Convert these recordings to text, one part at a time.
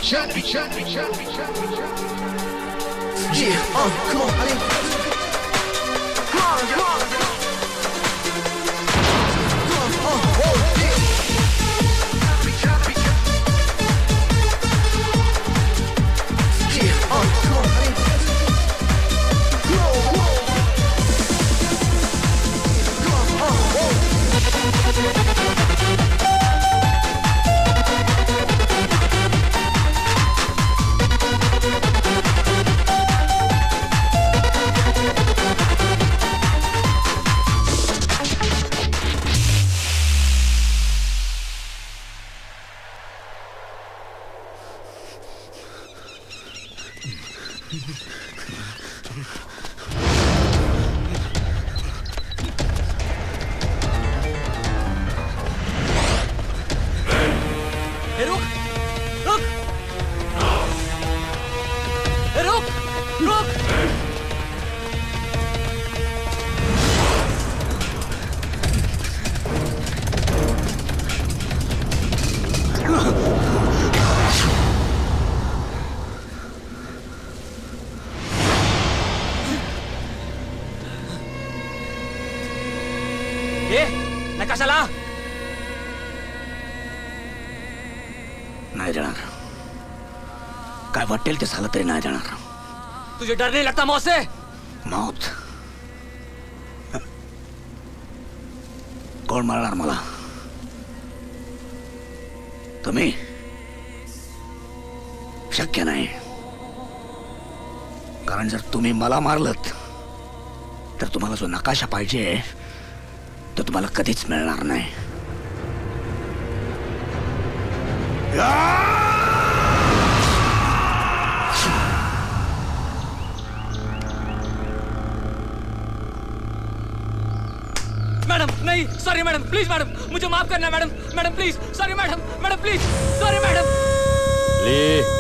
come on, Ali. Come on, come on. Come on, whoa, yeah. Yeah, come on, Ali. Whoa, whoa. Come on, whoa. नहीं जाणार काय वाटेल ते झालं तरी नाही जाणार तुझे डर नहीं लगता मौत से मौत कोण मारणार मला तुम्ही शक्य नाही कारण जर तुम्ही मला मारलत तर तुम्हाला जो नकाशा पाहिजे तो तुम्हाला कधीच मिळणार नाही मैडम नहीं सॉरी मैडम प्लीज मैडम मुझे माफ करना madam madam please sorry madam madam please sorry madam ले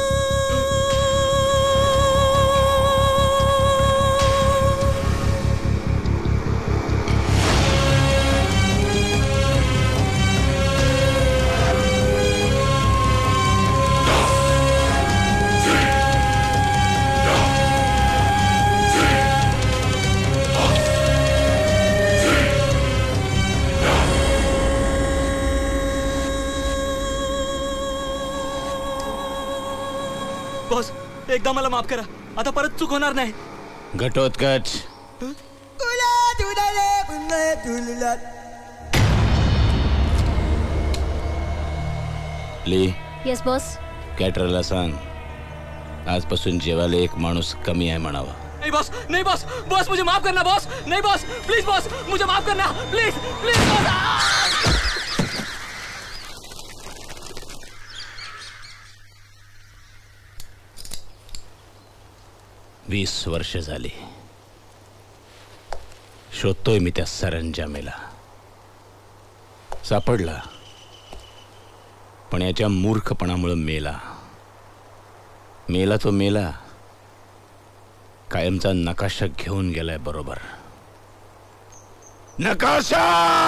बॉस एकदा मला माफ करा आता परत चूक होणार नाही घटोत्कच ली यस बॉस कॅटरला सांग आजपासून जेवायला एक माणूस कमी आहे म्हणावा नहीं बॉस नहीं बॉस बॉस मुझे माफ करना बॉस नहीं बॉस प्लीज बॉस मुझे माफ करना प्लीज प्लीज बॉस 20 वर्ष झाली शोधतोय मी त्या सरंजामेला सापडला पण याच्या मूर्खपणामुळे मेला मेला तो मेला कायमचा नकाशा घेऊन गेलाय बरोबर नकाशा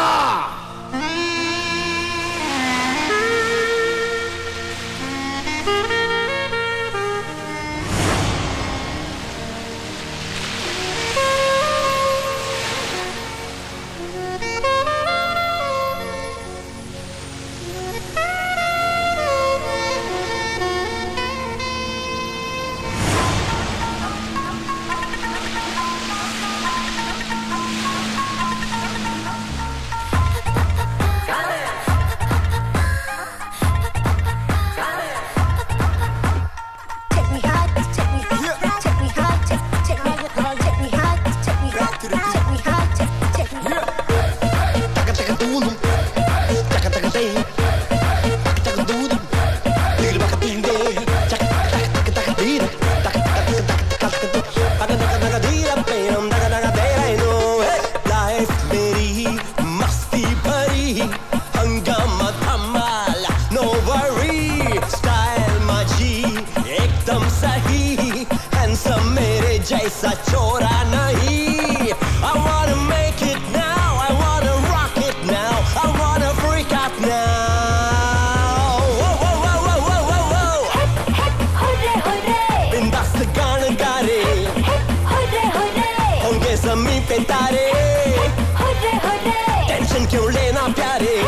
जैसा छोरा नहीं I wanna make it now I wanna rock it now I wanna freak out now whoa, whoa, whoa, whoa, whoa, whoa. पे तारे, टेंशन क्यों लेना प्यारे,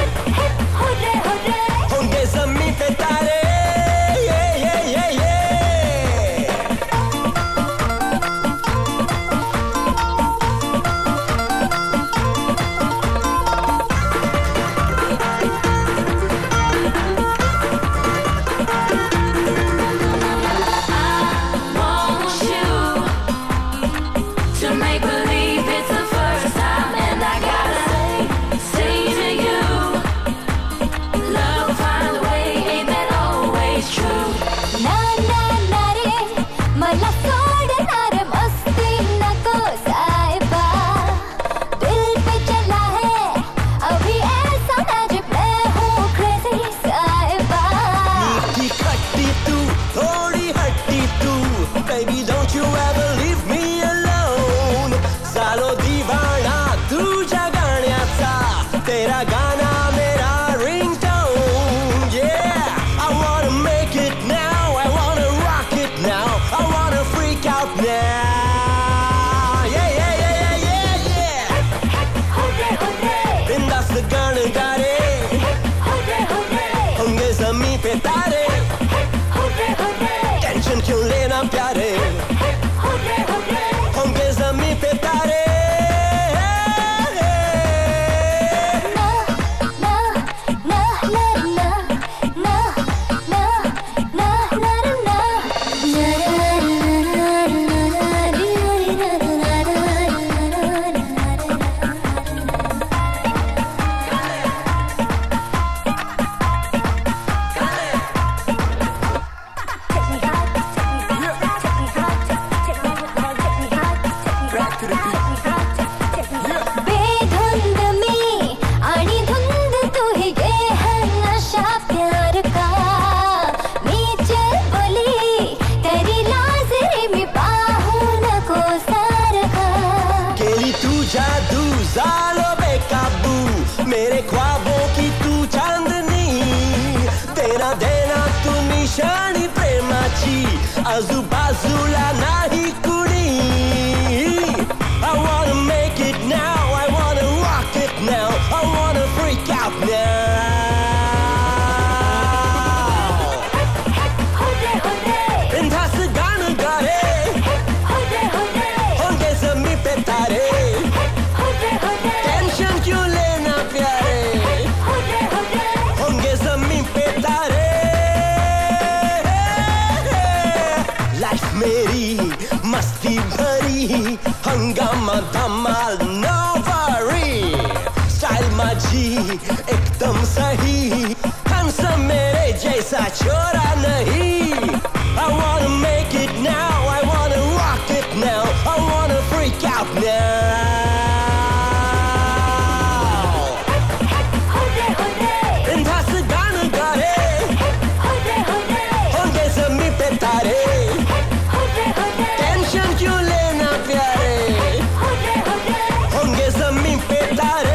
होंगे ज़मीं पे तारे। आजूबाजूला नाही कुणी. I wanna make it now, I wanna rock it now, I wanna freak out now. बिंदास गाणं गा रे, होंगे ज़मीं पे तारे, टेंशन क्यों लेना प्यारे, होंगे ज़मीं पे तारे. लाइफ मेरी मस्ती भरी, हंगामा धमाल नो वरी, स्टाइल माझी एकदम सही, handsome मेरे जैसा छोरा नहीं. I wanna make it now, I wanna rock it now, I wanna freak out now. बिंदास गाणं गा रे, होंगे ज़मीं पे तारे, टेंशन क्यों लेना प्यारे, होंगे ज़मीं पे तारे.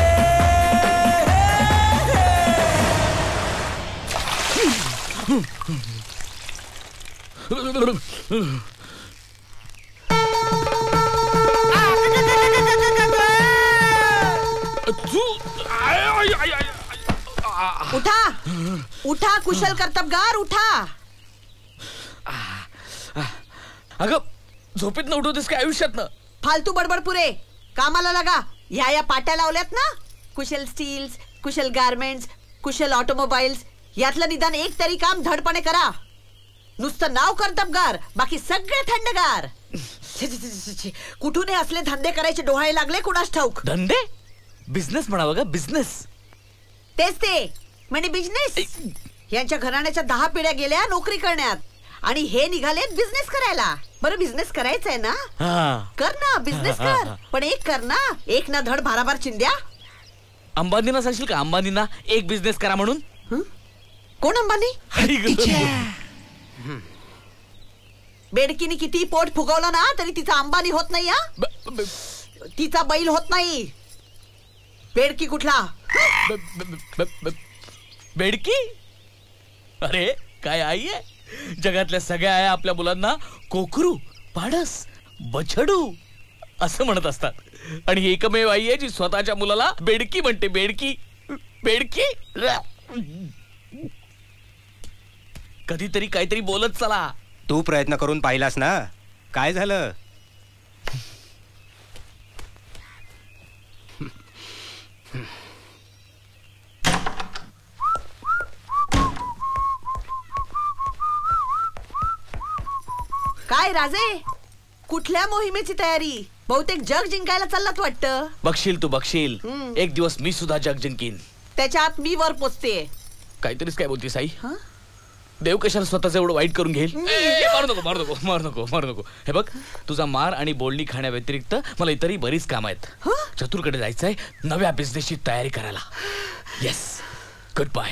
उठा उठा कुशल कर्तबगार उठा. अगं झोपेत न उठवतेस काय आयुष्यात न. फालतू बडबड पुरे, कामाला लागा. या पाट्या लावल्यात ना, Kushal Steels, Kushal Garments, Kushal Automobiles, यातलं निदान एक तरी काम धडपणे करा. नुसतं नाव कर्तबगार, बाकी सगळे थंडगार. कुठून असले धंदे करायचे डोहाळे लागले कुणास ठाऊक. धंदे बिझनेस म्हणावं ग, बिझनेस. तेच ते म्हणजे बिझनेस. यांच्या घराण्याच्या 10 पिढ्या गेल्या नोकरी करण्यात आणि हे निघाले बिझनेस करायला. बरं बिझनेस करायचा आहे ना, कर ना बिझनेस कर, पण एक कर ना, एक ना धड भाराभार चिंध्या. अंबानींना सांगशील का, अंबानींना एक बिझनेस करा म्हणून. कोण अंबानी? बेडकीने किती पोट फुगवलं ना तरी तिचा अंबानी होत नाही. तिचा बैल होत नाही. बेडकी कुठला? बेडकी? अरे काय आई आहे. जगातल्या सगळ्या आया आपल्या मुलांना कोकरू, पाडस, बछडू असं म्हणत असतात आणि ही एकमेव आई आहे जी स्वतःच्या मुलाला बेडकी म्हणते. बेडकी बेडकी. कधीतरी काहीतरी बोलत चला. तू प्रयत्न करून पाहिलास ना, काय झालं? काय राजे, कुठल्या मोहिमेची तयारी? बहुतेक जग जिंकायला चाललात वाटतं. बघशील तू बघशील, एक दिवस मी सुद्धा जग जिंकीन. त्याच्यात मी वर पोचते. काहीतरीच काय बोलतीस आई? देव कशाला स्वतःच एवढं वाईट करून घेईल? मारू नको मारू नको मारू नको मारू नको. हे बघ, तुझा मार आणि बोलणी खाण्या व्यतिरिक्त मला इतरही बरीच काम आहेत. चतुरकडे जायचंय नव्या बिझनेसची तयारी करायला. Yes, good bye.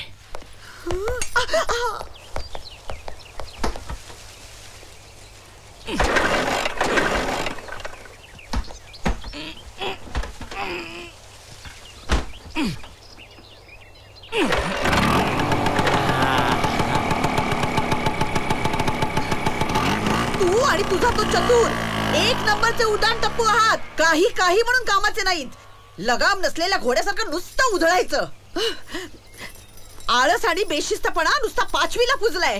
तू आणि तुझा तो चतुर एक नंबरचे उड्डाण टप्पू आहात. काही काही म्हणून कामाचे नाहीत. लगाम नसलेल्या घोड्यासारखं नुसतं उधळायचं. आळस आणि बेशिस्तपणा नुसता 5वीला पुजलाय.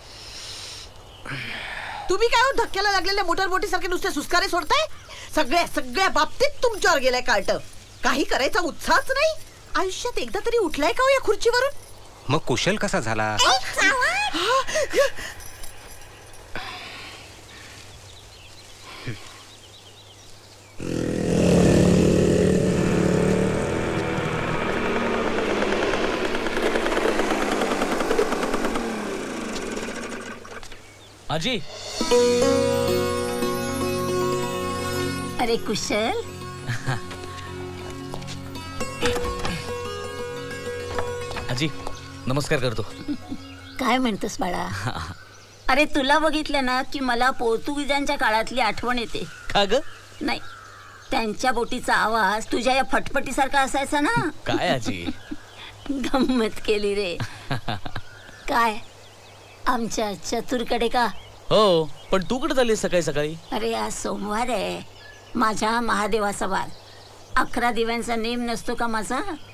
तुम्ही काय हो धक्क्याला लागलेल्या मोटरबोटी सारखे नुसते सुस्कारे सोडताय? सगळ्या बाबतीत तुमच्यावर गेलाय कार्ट. काही करायचा उत्साहच नाही. आयुष्यात एकदा तरी उठलाय का हो या खुर्चीवरून? मग कुशल कसा झाला? आजी. अरे कुशल, आजी नमस्कार करतो. काय म्हणतोस बाळा? अरे तुला बघितलं ना की मला पोर्तुगीजांच्या काळातली आठवण येते. का ग? नाही, त्यांच्या बोटीचा आवाज तुझ्या या फटफटीसारखा असायचा ना. काय आजी? गंमत केली रे. काय आमच्या चतुरकडे का? हो, पण तू कुठे चालली सकाळी सकाळी? अरे आज सोमवार आहे, माझ्या महादेवाचा वार. 11 दिव्यांचा नेम नसतो का माझा?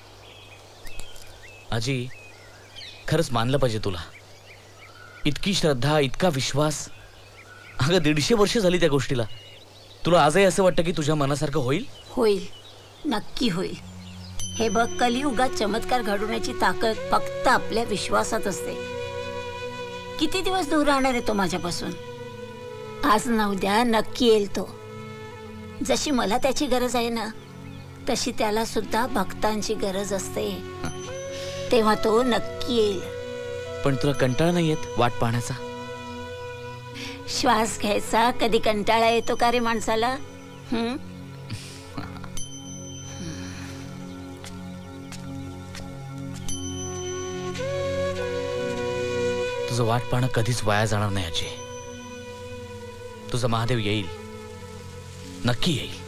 आजी खरंच मानलं पाहिजे तुला. इतकी श्रद्धा, इतका विश्वास. अगं 150 वर्ष झाली त्या गोष्टीला. तुला आजही असं वाटतं की तुझ्या मनासारखं होईल? होईल, नक्की होईल. हे बघ, कलियुगात चमत्कार घडवण्याची ताकद फक्त आपल्या विश्वासात असते. किती दिवस दूर राहणार आहे तो माझ्यापासून? आज ना उद्या नक्की येईल तो. जशी मला त्याची गरज आहे ना, तशी त्याला सुद्धा भक्तांची गरज असते. तेव्हा तो नक्की येईल. पण तुला कंटाळा नाही येत वाट पाहण्याचा? श्वास घ्यायचा कधी कंटाळा येतो का रे माणसाला? तुझं वाट पाहणं कधीच वाया जाणार नाही आजी. तुझा महादेव येईल, नक्की येईल.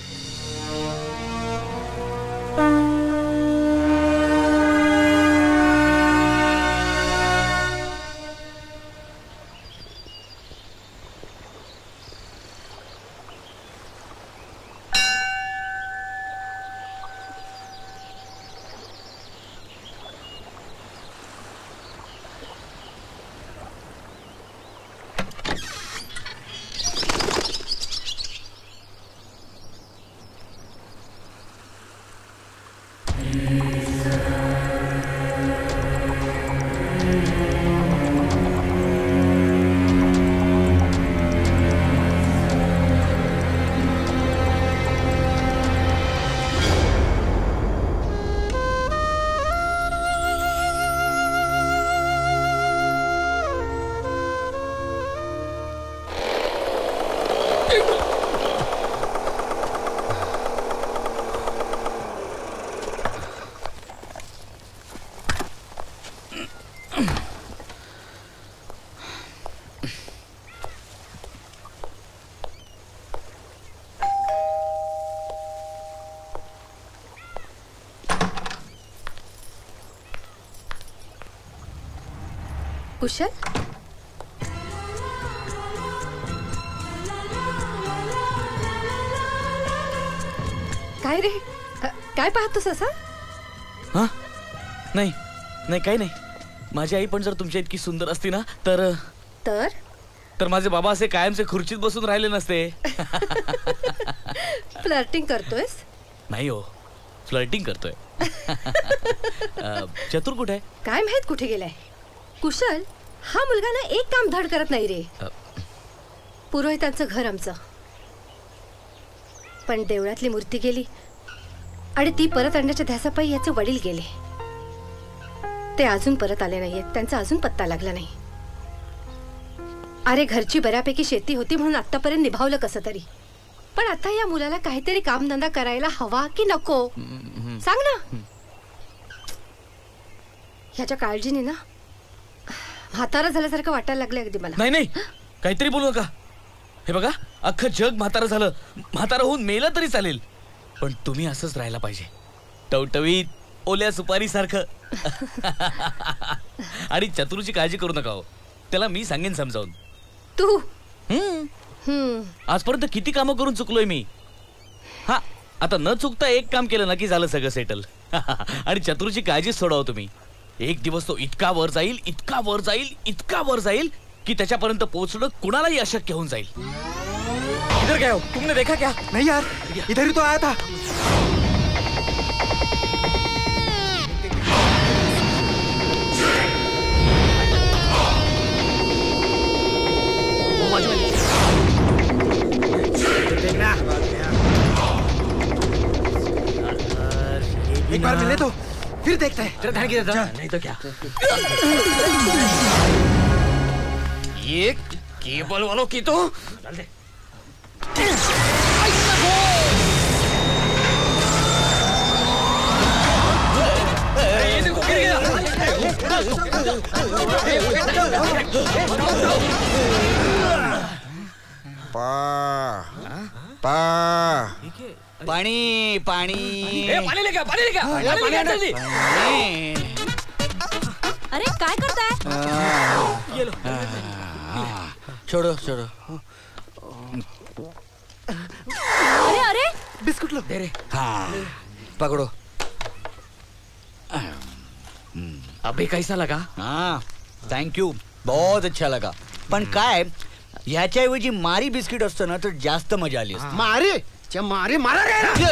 कुशल, काय रे काय पाहतोस असं? हा नाही नाही काही नाही. माझी आई पण जर तुमच्या इतकी सुंदर असती ना तर तर तर माझे बाबा असे कायमचे खुर्चीत बसून राहिले नसते. फ्लर्टिंग करतोयस? नाही हो, फ्लर्टिंग करतोय. चतुर कुठे आहे? काय माहित कुठे गेलाय. कुशल हा मुलगा ना एक काम धड करत नाही रे. पुरोहितांचं घर आमचं, पण देवळातली मूर्ती गेली आणि ती परत आणण्याच्या ध्यासापायी याचे वडील गेले. ते अजून परत आले नाहीयेत, त्यांचा अजून पत्ता लागला नाही. अरे घरची बऱ्यापैकी शेती होती म्हणून आतापर्यंत निभावलं कसं तरी, पण आता या मुलाला काहीतरी कामधंदा करायला हवा की नको सांग ना. ह्याच्या काळजीने ना म्हातारा झाल्यासारखं वाटायला लागलं अगदी मला. नाही नाही काहीतरी बोलू नका. हे बघा अख्खं जग म्हातारं झालं, म्हातारं होऊन मेलं तरी चालेल, पण तुम्ही असंच राहायला पाहिजे, टवटवीत ओल्या सुपारी सारखं. आणि चतुरची काळजी करू नका हो, त्याला मी सांगेन समजावून. तू आजपर्यंत किती कामं करून चुकलोय मी. हा आता न चुकता एक काम केलं ना की झालं सगळं सेटल. आणि चतुरची काळजीच सोडावं तुम्ही. एक दिवस तो इतका वर जाईल, इतका वर जाईल, इतका वर जाईल की त्याच्यापर्यंत पोहोचणं कुणालाही अशक्य होऊन जाईल. इधर क्या हो, तुमने देखा क्या? नहीं यार, इधर ही तो आया था. एक बार मिले तो फिर देखते हैं. नहीं तो क्या. ये केबल वालों की तो पानी पानी पाणी लेका, पाणी लेका, पाणी लेका, जल्दी. अरे काय करताय? छोड़ो छोड़ो. अरे अरे बिस्कुट लो. दे रे. हाँ पकड़ो. अबे कैसा लगा? हाँ थैंक यू, बहुत अच्छा लगा. पण काय ह्याच्याऐवजी मारी बिस्किट असतं ना तर जास्त मजा आली असती. मारे मारे मारा गया ना.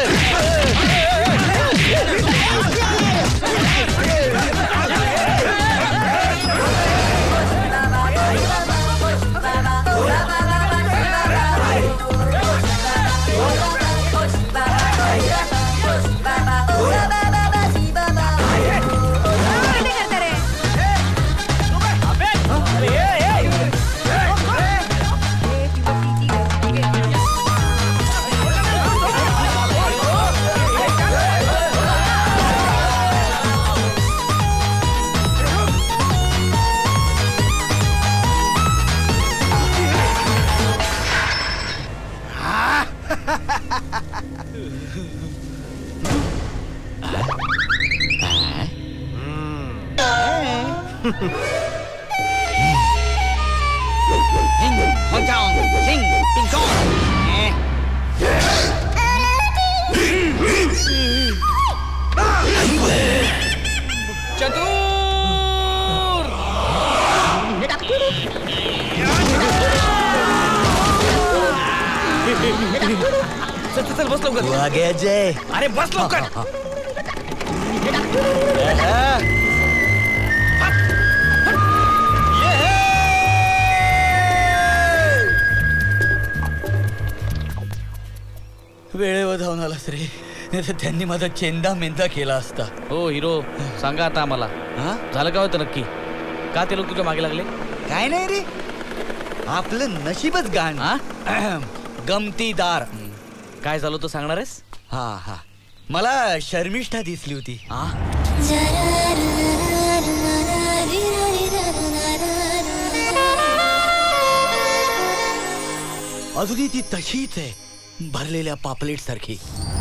चल बस लवकर. आ गया जय. अरे बस लवकर. वेळेवर धावून आलास रे, नाही तर त्यांनी माझा चेंदा मेंदा केला असता. हो हिरो, सांगा आता आम्हाला हा झालं काय होतं नक्की? का ते लोक तुझ्या मागे लागले? काय नाही रे, आपलं नशीबच घाण. गमतीदार. काय झालं तो सांगणार आहेस? हा हा, मला शर्मिष्ठा दिसली होती. अजूनही ती तशीच आहे, भरलेल्या पापलेट सारखी.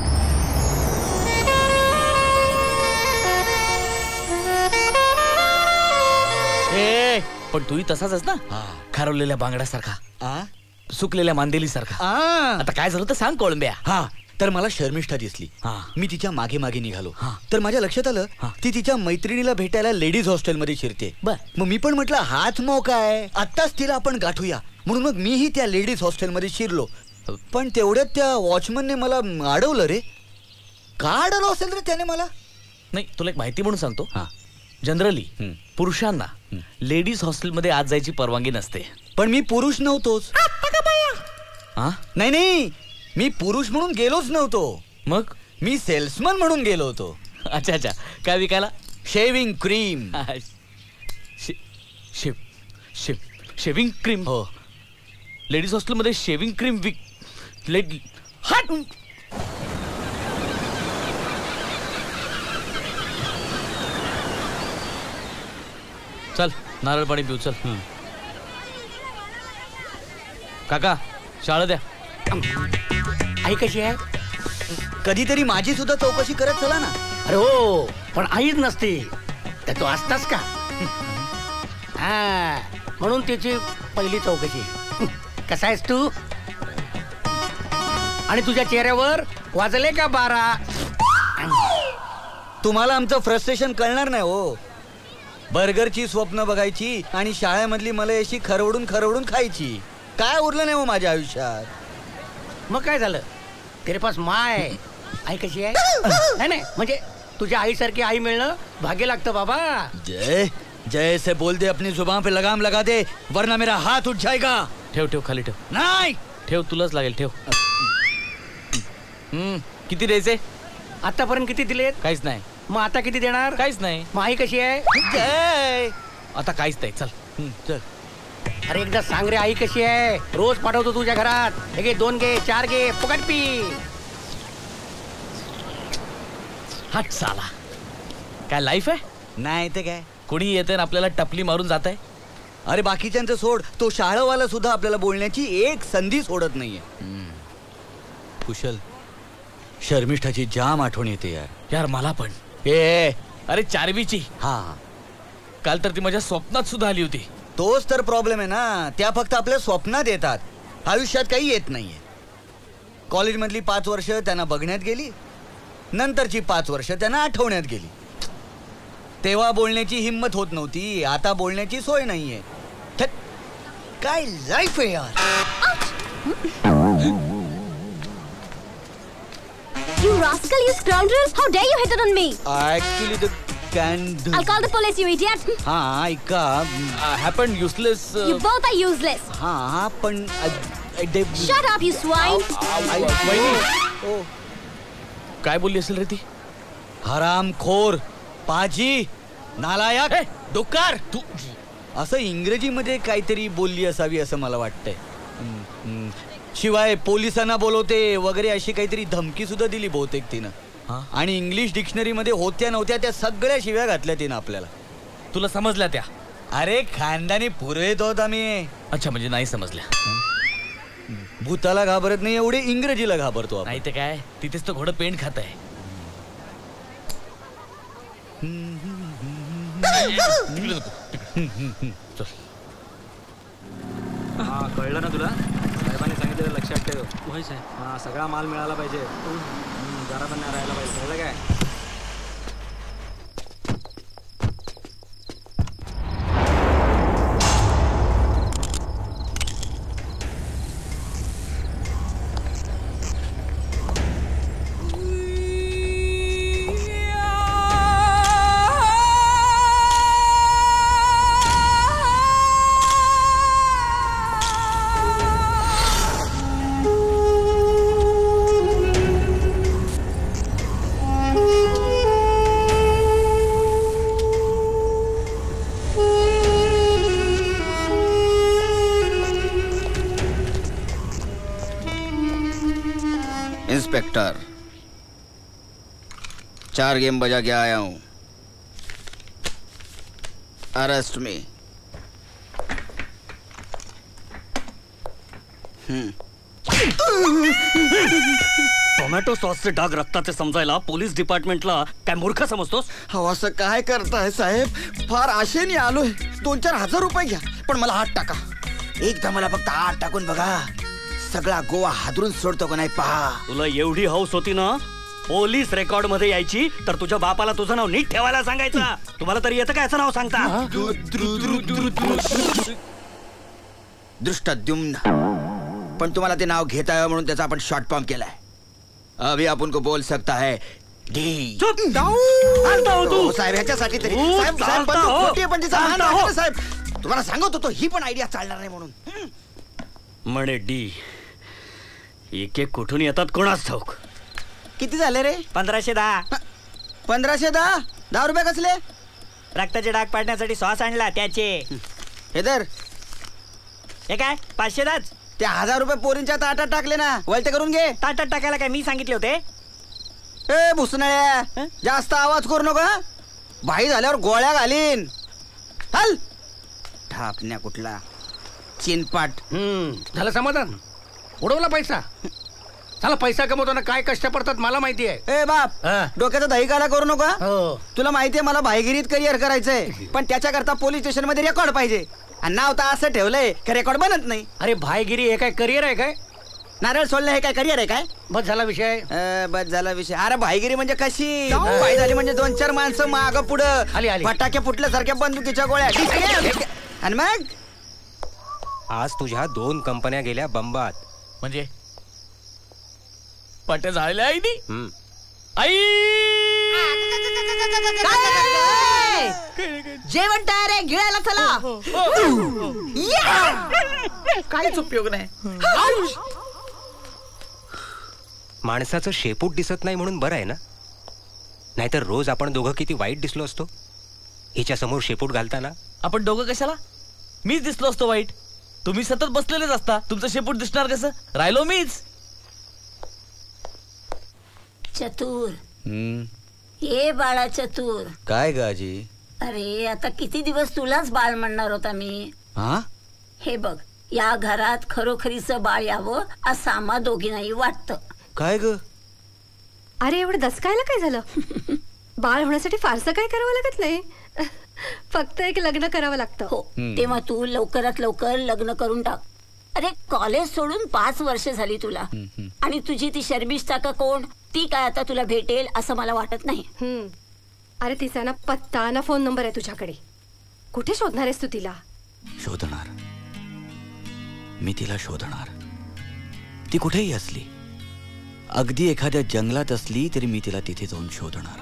ए पण तूही तसाच आहेस ना, हा. खारवलेल्या बांगड्यासारखा, आ? सुकलेल्या मांदेली सारखा. आ. आता काय झालं तर सांग कोळंब्या. हा, तर मला शर्मिष्ठा दिसली. मी तिच्या मागे मागे निघालो. तर माझ्या लक्षात आलं ती तिच्या मैत्रिणीला भेटायला लेडीज हॉस्टेलमध्ये शिरते. मग मी पण म्हटलं हाच मौका आहे, आत्ताच तिला आपण गाठूया. म्हणून मग मीही त्या लेडीज हॉस्टेलमध्ये शिरलो. पण तेवढ्यात त्या वॉचमनने मला अडवलं रे. का अडवलं असेल रे त्याने मला? नाही, तुला एक माहिती म्हणून सांगतो. जनरली पुरुषांना लेडीज हॉस्टेलमध्ये आज जायची परवानगी नसते. पण मी पुरुष नव्हतोच. नाही, मी पुरुष म्हणून गेलोच नव्हतो. मग मी सेल्समन म्हणून गेलो होतो. अच्छा, काय विकायला? Shaving cream. Shaving cream? हो. लेडीज हॉस्टेलमध्ये शेविंग क्रीम हट! चल नारळ पाणी पिऊ चल. काका शाळा द्या. आई कशी आहे? कधीतरी माझी सुद्धा चौकशी करत चला ना. अरे हो, पण आईच नसते तर तू असतास का? म्हणून तिची पहिली चौकशी. कसा आहेस तू? आणि तुझ्या चेहऱ्यावर वाजले का 12? तुम्हाला आमचं फ्रस्ट्रेशन कळणार नाही हो. बर्गरची स्वप्न बघायची आणि शाळेमधली मला अशी खरवडून खायची. काय उरलं नाही हो माझ्या आयुष्यात. मग काय झालं? तेरे पास माय आई कशी आहे? नाही म्हणजे तुझ्या आईसारखी आई मिळणं भाग्य लागतं बाबा. जय से बोल दे, अपनी जुबान पे लगाम लगा दे, वरना मेरा हाथ उठ जाएगा. ठेव खाली ठेव. नाही ठेव, तुलाच लागेल. ठेव. किती द्यायचे? आतापर्यंत किती दिलेत? काहीच नाही. मग आता किती देणार? काहीच नाही. मग आई कशी आहे? जय. आता काहीच नाही. चल. अरे एकदा सांग रे, आई कशी आहे? रोज पाठवतो तुझ्या घरात. 1 2 घे, 4 घे, फुकट पी. हट साला. काय लाईफ आहे? नाही ते काय, कोणी येते ना आपल्याला टपली मारून जात आहे. अरे बाकीच्यांचं सोड, तो शाळावाला सुद्धा आपल्याला बोलण्याची एक संधी सोडत नाहीये. कुशल, शर्मिष्ठाची जाम आठवण येते यार मला पण. अरे चारवीची. काल तर ती माझ्या स्वप्नात सुद्धा आली होती. तोच तर प्रॉब्लेम आहे ना. त्या फक्त आपल्या स्वप्नात येतात, आयुष्यात काही येत नाहीये. कॉलेजमधली 5 वर्ष त्यांना बघण्यात गेली, नंतरची 5 वर्ष त्यांना आठवण्यात गेली. तेव्हा बोलण्याची हिंमत होत नव्हती, आता बोलण्याची सोय नाहीये. काय लाईफ आहे यार. You rascal, you scoundrel! How dare you hit it on me? Actually, the candle. I'll call the police, you idiot! ऐका. Happened useless. You both are useless. पण Shut up, you swine! काय बोलली असेल रे ती? हरामखोर, पाजी, नालायक, डुक्कर. तू असं इंग्रजीमध्ये काहीतरी बोलली असावी असं मला वाटतंय. शिवाय पोलिसांना बोलवते वगैरे अशी काहीतरी धमकी सुद्धा दिली बहुतेक तिनं. आणि इंग्लिश डिक्शनरी मध्ये होत्या नव्हत्या त्या सगळ्या शिव्या घातल्या तिनं आपल्याला. तुला समजल्या त्या? अरे खानदानी पुरवित होत आम्ही. अच्छा, म्हणजे नाही समजल्या. भूताला घाबरत नाही एवढे इंग्रजीला घाबरतो. नाही ते काय, तिथेच तो घोडं पेंट खात आहे. कळलं ना तुला? साहेबांनी सांगितलेलं लक्षात ठेव. सगळा माल मिळाला पाहिजे. जरा पण नाही राहायला पाहिजे. कळलं काय? इंस्पेक्टर, 4 गेम बजा के आया हूं. अरेस्ट मी. टोमॅटो सॉसचे डाग रक्ताचे समजायला पोलीस डिपार्टमेंटला काय मूर्ख समजतोस? असं काय करताय साहेब? फार आशेने आलोय. 2-4 हजार रुपये घ्या, पण मला हात टाका. एकदा मला फक्त हात टाकून बघा. सगळा गोवा हादरून सोडतो का नाही पहा. तुला एवढी हौस होती ना पोलीस रेकॉर्ड मध्ये यायची तर तुझ्या बापाला तुझं नाव नीट ठेवायला सांगायचं. तुम्हाला तरी येतं का याचं नाव सांगता. दृष्टद्युम्न. पण तुम्हाला ते नाव घेता यावं म्हणून त्याचा आपण शॉर्ट फॉर्म केलाय. अभी आपण को बोल सकता है डी. तू साहेब ह्याच्यासाठी तरी साहेब साहेब बंदूक मोठी आहे पण तिचा मान आहे ना साहेब. तुम्हाला सांगत होतो ही पण आयडिया चालणार नाही म्हणून. म्हणे डी. एक एक कुठून येतात कोणाच ठाऊक. किती झाले रे. 1510. 1510. 10 रुपये कसले. रक्ताचे डाग पाडण्यासाठी सॉस आणला त्याचे. हे धर. हे काय 510च. ते 1000 रुपये पोरींच्या ताटात टाकले ना वळते करून घे. ताटात टाकायला काय मी सांगितले होते. ए भुसनाळ्या जास्त आवाज करू नका. भाई झाल्यावर गोळ्या घालीन. हल ठापण्या कुठला चिनपाट. झालं समाधान. उडवला पैसा. चला पैसा कमवताना काय कष्ट पडतात मला माहिती आहे. ए बाप डोक्याचा दहीकाला करू नका. तुला माहितीये मला भाईगिरीत करिअर करायचंय पण त्याच्याकरता पोलीस स्टेशन मध्ये रेकॉर्ड पाहिजे. आणि नाव तर असं ठेवलंय की रेकॉर्ड बनत नाही. अरे भाईगिरी हे काय करिअर आहे काय. नारळ सोडलं हे काय करिअर आहे काय. बस झाला विषय. बस झाला विषय. अरे भाईगिरी म्हणजे कशी भाई झाली म्हणजे 2-4 माणसं माग पुढं फटाके फुटल्यासारख्या बंदुकीच्या गोळ्या. आणि मग आज तुझ्या 2 कंपन्या गेल्या बंबात. म्हणजे पट्टे झाले आईनी. आई जेवण तयार आहे गिळायला चला. काहीच उपयोग नाही. माणसाचं शेपूट दिसत नाही म्हणून बरं आहे ना. नाहीतर रोज आपण दोघं किती वाईट दिसलो असतो हिच्या समोर शेपूट घालताना. आपण दोघं कशाला. मीच दिसलो असतो वाईट. तुम्ही सतत बसलेलेच असता. तुमचं शेपूट दिसणार कसं. राहिलो मीच. चतुर. ये बाळा चतुर. काय गाजी. अरे आता किती दिवस तुलाच बाळ म्हणणार होता मी. हा हे बघ या घरात खरोखरीचं बाळ यावं असं आम्हा दोघींनाही वाटतं. काय ग. अरे एवढं दसकायला काय झालं. बाळ होण्यासाठी फारसं काय करावं लागत नाही. फक्त एक लग्न करावं लागतं. हो तेव्हा तू लवकरात लवकर लग्न करून टाक. अरे कॉलेज सोडून 5 वर्ष झाली तुला. आणि तुझी ती शर्मिष्ठा का कोण ती काय आता तुला भेटेल असं मला वाटत नाही. अरे तिचा ना पत्ता ना फोन नंबर आहे तुझ्याकडे. कुठे शोधणार आहेस तू तिला. शोधणार. मी तिला शोधणार. ती कुठेही असली अगदी एखाद्या जंगलात असली तरी मी तिला तिथे जाऊन शोधणार.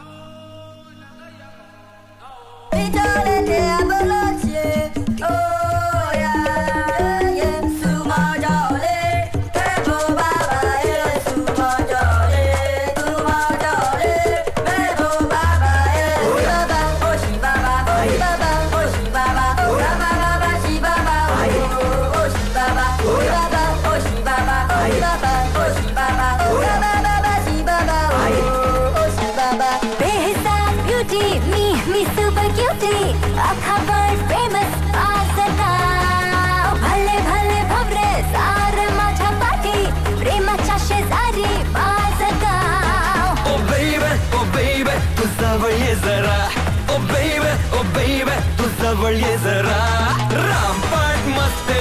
जवळ ये जरा. रामपाट मस्ते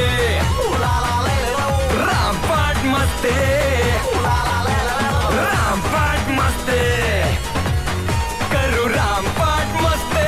रामपाट मस्ते रामपाट मस्ते करू रामपाट मस्ते.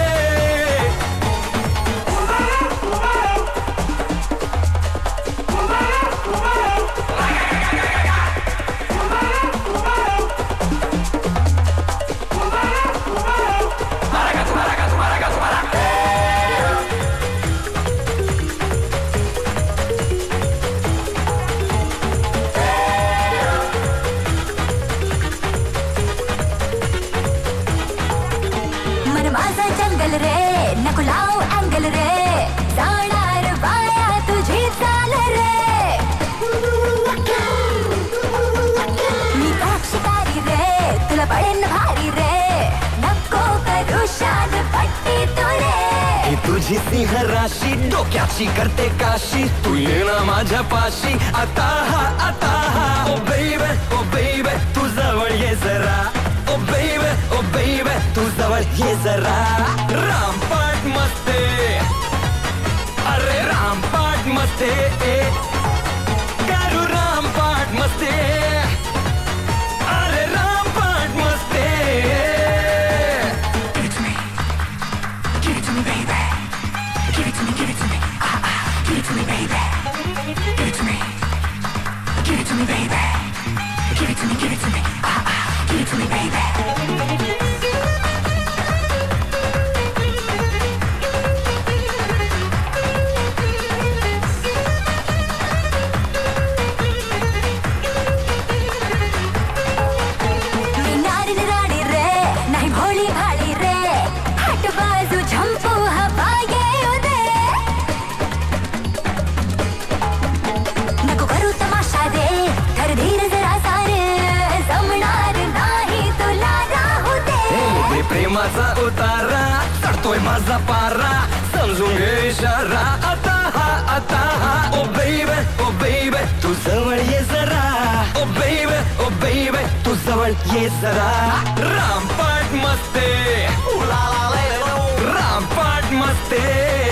तुझी सिंह राशी डोक्याची करते काशी. तू ये ना माझ्या पाशी आता हा. ओ बेबे तू जवळ ये जरा. ओ बेबे तू जवळ ये जरा. रामपाट मस्ते अरे रामपाट मस्ते करू रामपाट to me, baby. प्रेमाचा उतारा चढतोय माझा पारा समजून घे इशारा आता हा ओ बेबे तू जवळ ये जरा ओ बेबे तू जवळ ये जरा रामपाट मस्ते रामपाट मस्ते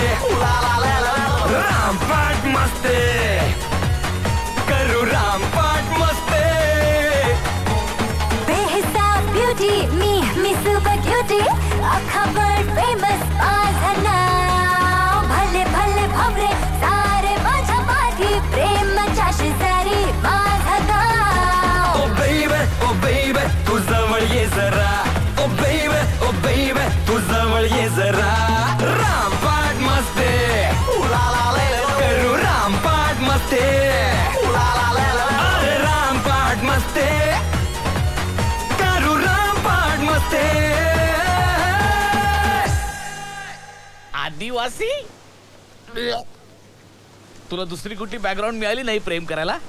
रामपाट मस्ते करू रामपाट मस्ते बेहिसाब ब्यूटी मी super cutie खबर फेमस माझं नाव भले भले भवरे सारे माझ्या पाठी प्रेमाच्या शेजारी माझं गाव ओ बेबे तू जवळ ये जरा ओ बेबे तू जवळ ये जरा रामपाट मस्ते करू रामपाट मस्ते अरे रामपाट मस्ते करू रामपाट मस्ते आदिवासी तुला दुसरी कुठली बॅकग्राऊंड मिळाली नाही प्रेम करायला?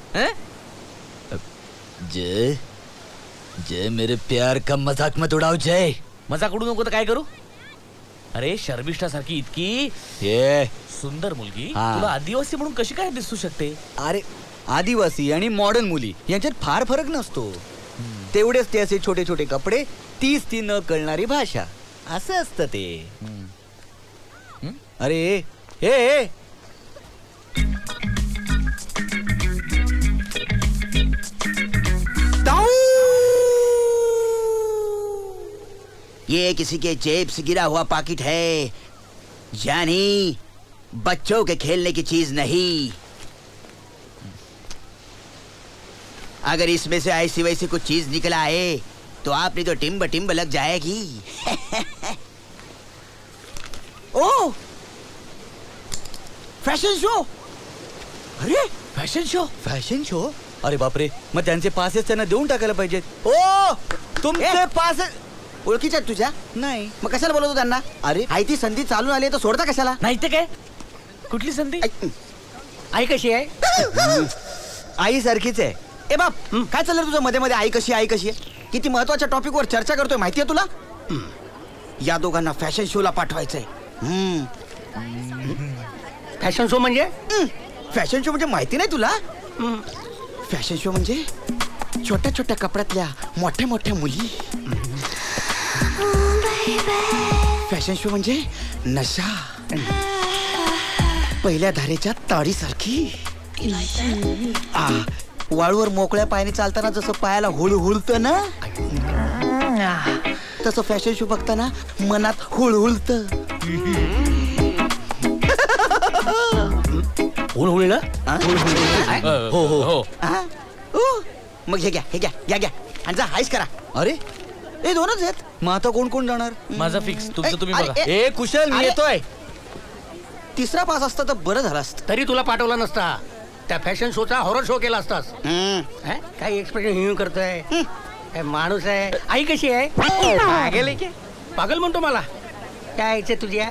जय जय मेरे प्यार का मजाक मत उडाव जय. मजाक उडू नको तर काय करू? अरे शर्मिष्ठासारखी इतकी सुंदर मुलगी तुला आदिवासी म्हणून कशी काय दिसू शकते? अरे आदिवासी आणि मॉडर्न मुली यांच्यात फार फरक नसतो. तेवढेच ते असे छोटे छोटे कपडे तीच ती न कळणारी भाषा असं असतं ते. अरे हे ये किसी के जेब से गिरा हुआ पाकिट है जानी, बच्चों के खेलने की चीज नहीं. अगर इसमें से ऐसी वैसी कुछ चीज निकल आए तो आपने तो टिम्ब टिम्ब लग जाएगी. ओ फॅशन शो. अरे फॅशन शो अरे बापरे, मग त्यांचे पासेस त्यांना देऊन टाकायला पाहिजेत. ओ तुमचे पासेस ओळखीच्या तुझ्या नाही, मग कशाला बोलवतो त्यांना? अरे आई ती संधी चालून आली तर सोडता कशाला? नाही ते काय, कुठली संधी? आई कशी आहे? आई सारखीच आहे. ए बाप काय चाललं तुझं मध्ये मध्ये आई कशी आहे? किती महत्वाच्या टॉपिक वर चर्चा करतोय माहितीये तुला? या दोघांना फॅशन शो ला पाठवायचंय. फॅशन शो म्हणजे? फॅशन शो म्हणजे माहिती नाही तुला? फॅशन शो म्हणजे छोट्या छोट्या कपड्यातल्या मोठ्या मोठ्या मुली. फॅशन शो म्हणजे नशा पहिल्या धारेच्या ताडीसारखी. वाळूवर मोकळ्या पायाने चालताना जसं पायाला हुळहुळत ना, तसं फॅशन शो बघताना मनात हुळहुळत. हुळहुळ हो हो हो. मग हे घ्या आणि जा हाईस करा. अरे हे दोनच आहेत. मग आता कोण कोण जाणार? माझा फिक्स, तुमचं तुम्ही बघा. ए कुशल मी येतोय. तिसरा पास असता तर बरं झालं असतं. तरी तुला पाठवला नसता. त्या फॅशन शोचा हॉरर शो केला असतास. काय एक्सप्रेशन हिऊ करतोय? माणूस आहे. आई कशी आहे? पागल आहे की? पागल म्हणतो मला. काय यायचं तुझ्या?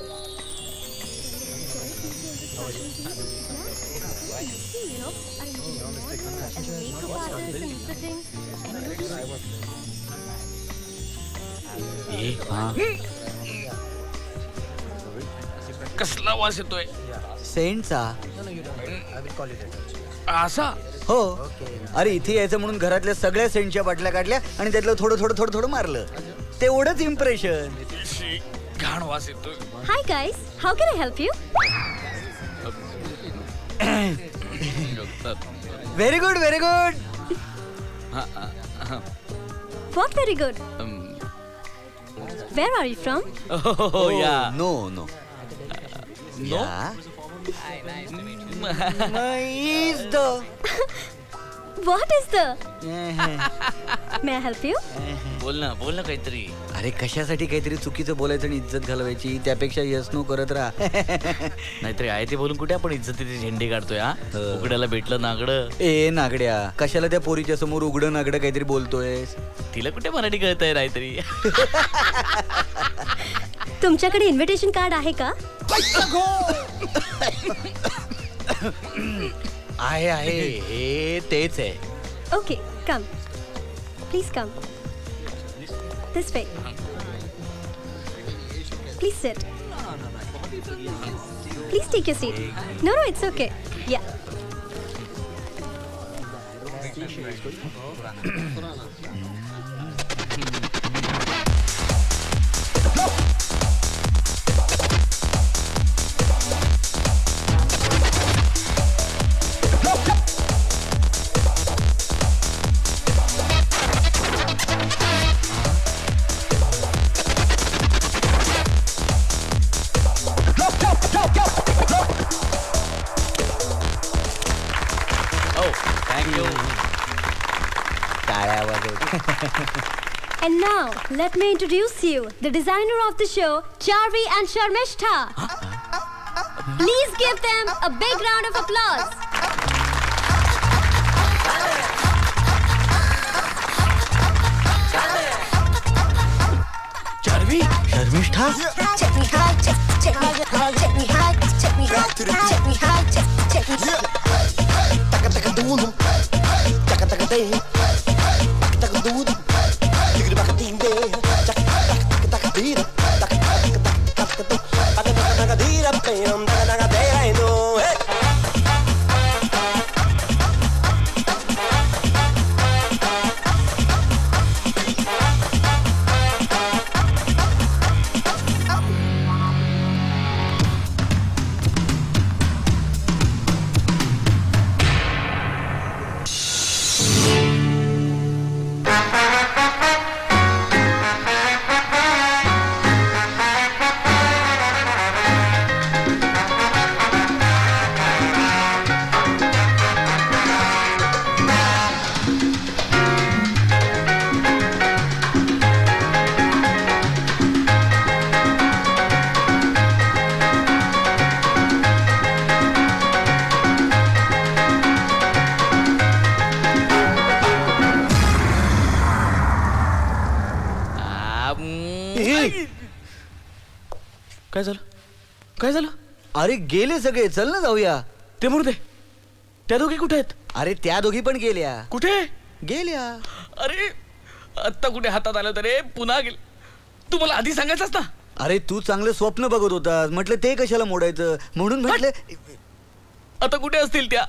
कसला वास येतोय? सेंटचा. असा? हो. अरे इथे यायचं म्हणून घरातल्या सगळ्या सेंटच्या बाटल्या काढल्या आणि त्यातलं थोडं मारलं. तेवढंच इम्प्रेशन. घाण वास येतोय. Hi guys, how can I help you? Very good very good. What very good? Where are you from? Oh yeah. No. No? Yeah. Is the What is the? May I help you? बोल ना काहीतरी. अरे कशासाठी काहीतरी चुकीचं बोलायचं आणि इज्जत घालवायची, त्यापेक्षा यस नो करत राहा. नाहीतरी आहे ते बोलून कुठे आपण इज्जतीचे झेंडे काढतोय. उघड्याला भेटलं नागडं. ए नागड्या, कशाला त्या पोरीच्या समोर उघडं नागडं काहीतरी बोलतोय? तिला कुठे मराठी कळतंय नाहीतरी. तुमच्याकडे इन्व्हिटेशन कार्ड आहे का? आहे हे तेच आहे. Okay, come please come this way. Please sit. Please take your seat. No it's okay. Yeah. And now, let me introduce you, the designer of the show, Charvi and Sharmishta. Please give them a big round of applause. Charvi? Sharmishta? Check me high, check me high, check me high, check me high, check me high, check me high. Taka taka doom, taka taka day, taka doom. काय झालं? अरे गेले सगळे. चल ना जाऊया. ते म्हणू दे. त्या दोघी कुठे आहेत? अरे त्या दोघी पण गेल्या. कुठे गेल्या? अरे आत्ता कुठे हातात आलं तर रे. पुन्हा गेल. तू मला आधी सांगायचंस ना. अरे तू चांगलं स्वप्न बघत होतास, म्हटलं ते कशाला मोडायचं म्हणून म्हटलं. आता कुठे असतील त्या?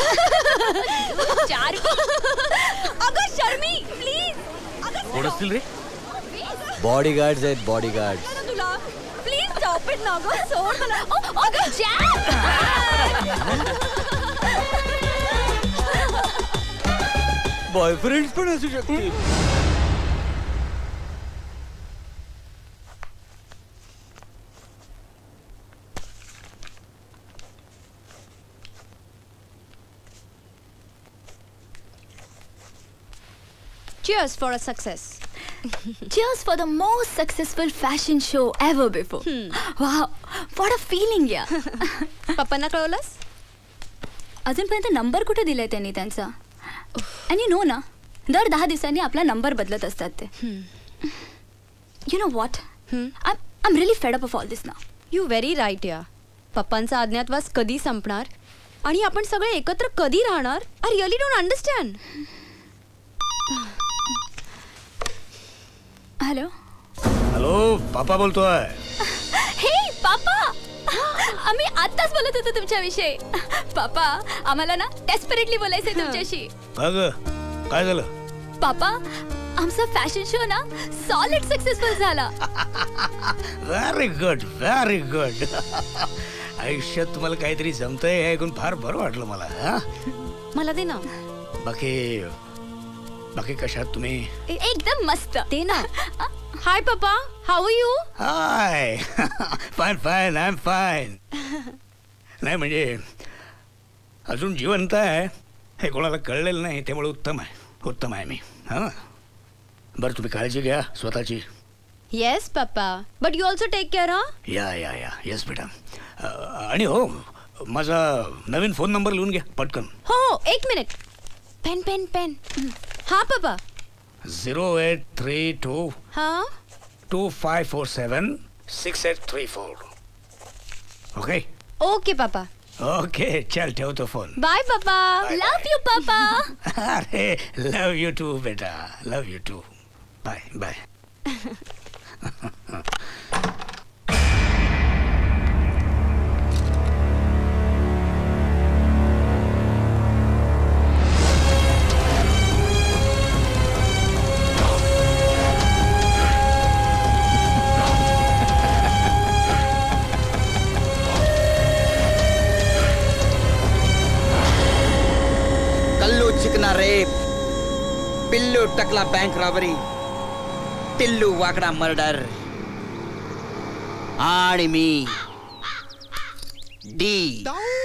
अगं शर्मी प्लीज. कोण असतील रे? बॉडीगार्ड्स आहेत, बॉडीगार्ड्स. प्लीज स्टॉप इट ना गं. सोड मला. अगं जॅक. बॉयफ्रेंड्स पण असू शकतील. Cheers for a success. Cheers for the most successful fashion show ever before. Wow, what a feeling, yeah. पप्पांना कळवलंस? अजूनपर्यंत नंबर कुठे दिलाय त्यांनी त्यांचा? And you know ना, दर 10 दिवसांनी आपला नंबर बदलत असतात ते. You know what? I'm really fed up of all this now. You very right, yeah. पप्पांचा अज्ञातवास कधी संपणार आणि आपण सगळे एकत्र कधी राहणार? I really don't understand. Hello. Hello, papa बोलतोय. हे पापा, आम्ही आत्ताच बोलत होतो तुमच्याविषयी. पापा, आम्हाला ना डेस्परेटली बोलायचंय तुमच्याशी. काय झालं? पापा, आमचा फॅशन शो ना सॉलिड सक्सेसफुल झाला. Very good, very good. आयुष्यात तुम्हाला काहीतरी जमतंय हे ऐकून फार बरं वाटलं मला. मला दे ना. बाकी कशात तुम्ही? एकदम मस्त. ते ना. Hi papa, how are you? Hi. Fine fine, I am fine. नाही म्हणजे अजून जिवंत आहे हे कोणाला कळलेलं नाही त्यामुळे उत्तम आहे मी. हां बरं तुम्ही काळजी घ्या स्वतःची. Yes, Papa. But you also take care, huh? Yeah yes बेटा. आणि हो माझा नवीन फोन नंबर लिहून घ्या पटकन. हो, एक मिनिट. पेन. हाँ, Papa. 0832 हाँ 2547 6834. ओके ओके पापा. ओके चल ठेवतो phone. Bye papa. Love you papa. अरे लव यू टू बेटा, love you too. Bye bye. Kallu चिकना रेप, पिल्लू टकला बैंक रॉबरी, टिल्लू वाकडा मर्डर आणि मी डी.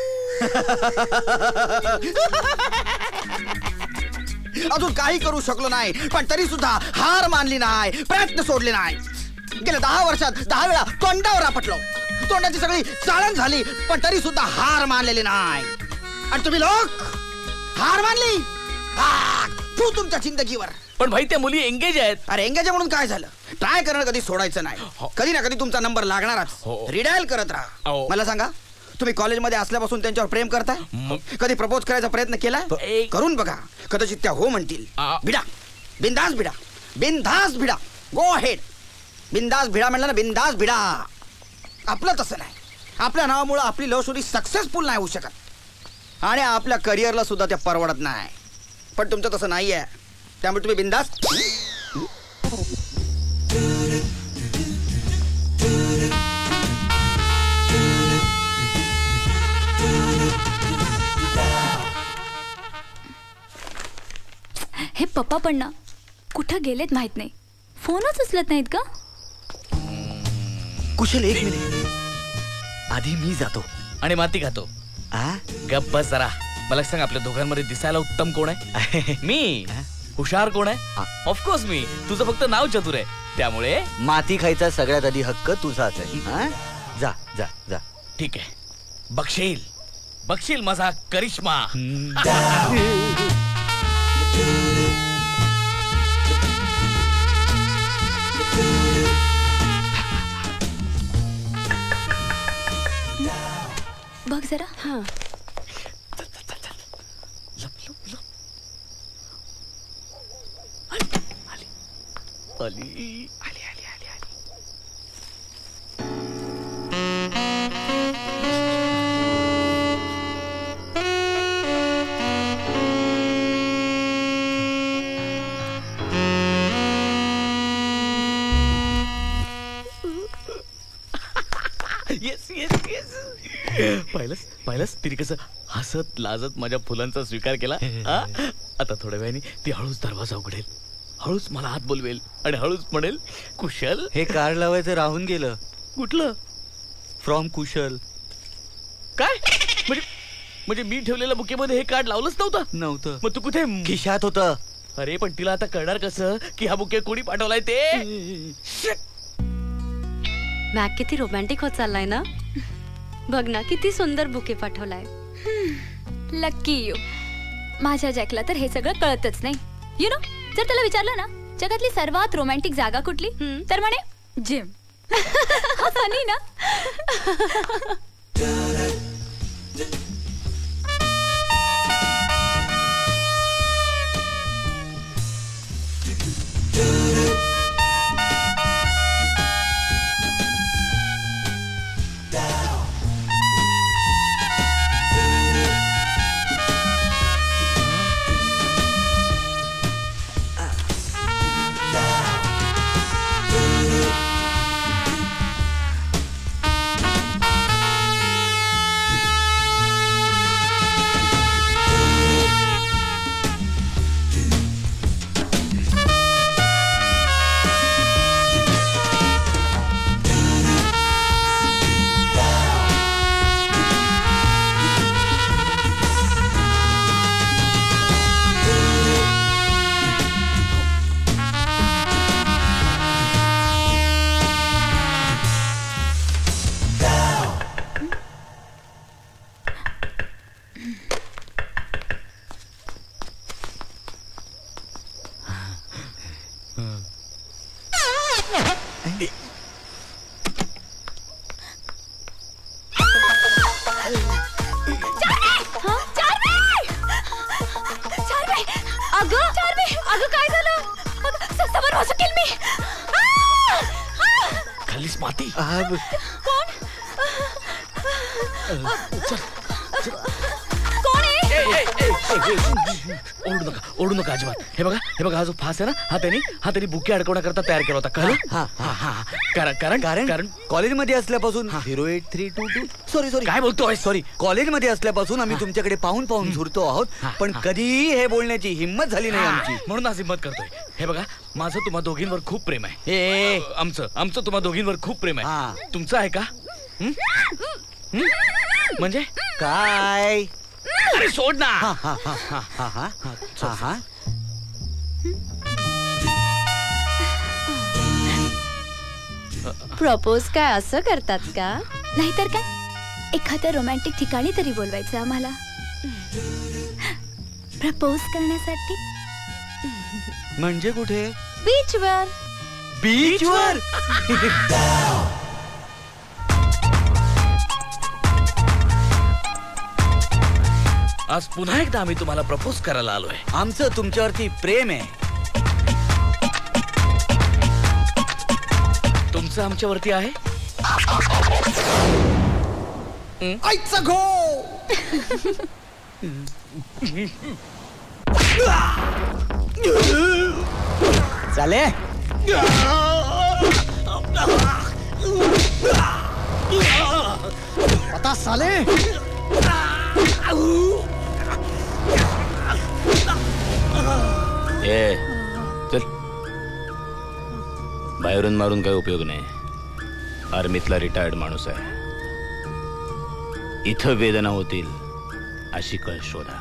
अजून काही करू शकलो नाही पण तरी सुद्धा हार मानली नाही, प्रयत्न सोडले नाही. गेल्या 10 वर्षात 10 वेळा तोंडावर आपटलो, तोंडाची सगळी चाळण झाली पण तरी सुद्धा हार मानलेली नाही. आणि तुम्ही लोक हार मानली तू तुमच्या जिंदगीवर. पण भाई त्या मुली एंगेज आहेत. अरे एंगेज म्हणून काय झालं, ट्राय करणं कधी सोडायचं नाही. कधी ना कधी तुमचा नंबर लागणारच. रिडायल करत राहा. मला सांगा तुम्ही कॉलेजमध्ये असल्यापासून त्यांच्यावर प्रेम करताय, कधी प्रपोज करायचा प्रयत्न केलाय? करून बघा, कदाचित त्या हो म्हणतील. भिडा, बिंदास भिडा, बिंदास भिडा, गो हेड. बिंदास भिडा म्हणलं ना, बिंदास भिडा. आपलं तसं नाही, आपल्या नावामुळे आपली लव्ह स्टोरी सक्सेसफुल नाही होऊ शकत आणि आपल्या करिअरला सुद्धा त्या परवडत नाही. पण तुमचं तसं नाही आहे, त्यामुळे तुम्ही बिंदास. हे पप्पा पण ना कुठं गेलेत माहित नाही, फोनच उचलत नाहीत का? कुशल एक मिनिट, आधी मी जातो आणि माती खातो. गप्प बस जरा. मला सांग आपल्या दोघांमध्ये दिसायला उत्तम कोण आहे? मी. हुशार कोण आहे? ऑफकोर्स मी. तुझं फक्त नाव चतुर आहे, त्यामुळे माती खायचा सगळ्यात आधी हक्क तुझाच आहे. जा जा जा. ठीक आहे, बघशील माझा करिश्मा. बघ जरा. हाँ आली. Yes yes yes. पाहिलंस तिने कसं हसत लाजत माझ्या फुलांचा स्वीकार केला. आता थोड्या वेळाने ती हळूच दरवाजा उघडेल, हळूच मला हात बोलवेल आणि हळूच म्हणेल, कुशल. हे कार्ड लावायचं राहून गेलं. कुठलं? फ्रॉम कुशल. काय म्हणजे मी ठेवलेल्या बुकेमध्ये हे कार्ड लावलंच नव्हतं. मग तू कुठे? खिशात होतं. अरे पण तिला आता कळणार कसं की हा बुके कोणी पाठवलाय ते? मॅक किती रोमॅन्टिक होत चाललाय ना. बघ ना किती सुंदर बुके पाठवलाय. Lucky you. माझ्या जॅकला तर हे सगळं कळतच नाही. यु नो, जर त्याला विचारलं ना जगातली सर्वात रोमॅन्टिक जागा कुठली, तर म्हणे जिम. फनी ना. अगं काय झालं? समोर वाचकेल मी. खालीच माती. कोण? कोण आहे? ओढू नका अजिबात. हे बघा हा जो फास आहे ना, हा त्यांनी बुके अडकवण्याकरता तयार केला होता. कारण कॉलेजमध्ये असल्यापासून 08322 सॉरी काय बोलतोय? सॉरी, कॉलेजमध्ये असल्यापासून आम्ही तुमच्याकडे पाहून झुरतो आहोत, पण कधीही हे बोलण्याची हिंमत झाली नाही आमची, म्हणून आज हिंमत करतोय. हे बघा, माझं तुम्हा दोघींवर खूप प्रेम आहे. आमचं तुम्हा दोघींवर खूप प्रेम आहे. तुमचं आहे का? म्हणजे काय? अरे सोड ना. प्रपोज काय असं करतात का? नाहीतर काय, एखाद्या रोमॅन्टिक ठिकाणी तरी बोलवायचं आम्हाला प्रपोज करण्यासाठी. म्हणजे कुठे? बीचवर. बीचवर? आज पुन्हा एकदा आम्ही तुम्हाला प्रपोज करायला आलोय. आमचं तुमच्यावरती प्रेम आहे. तुमचं आमच्यावरती आहे. आईचा घो. चाले. आता साले. चल, बाहेरून मारून काही उपयोग नाही. आर्मीतला रिटायर्ड माणूस आहे. इथं वेदना होतील अशी कळ शोधा.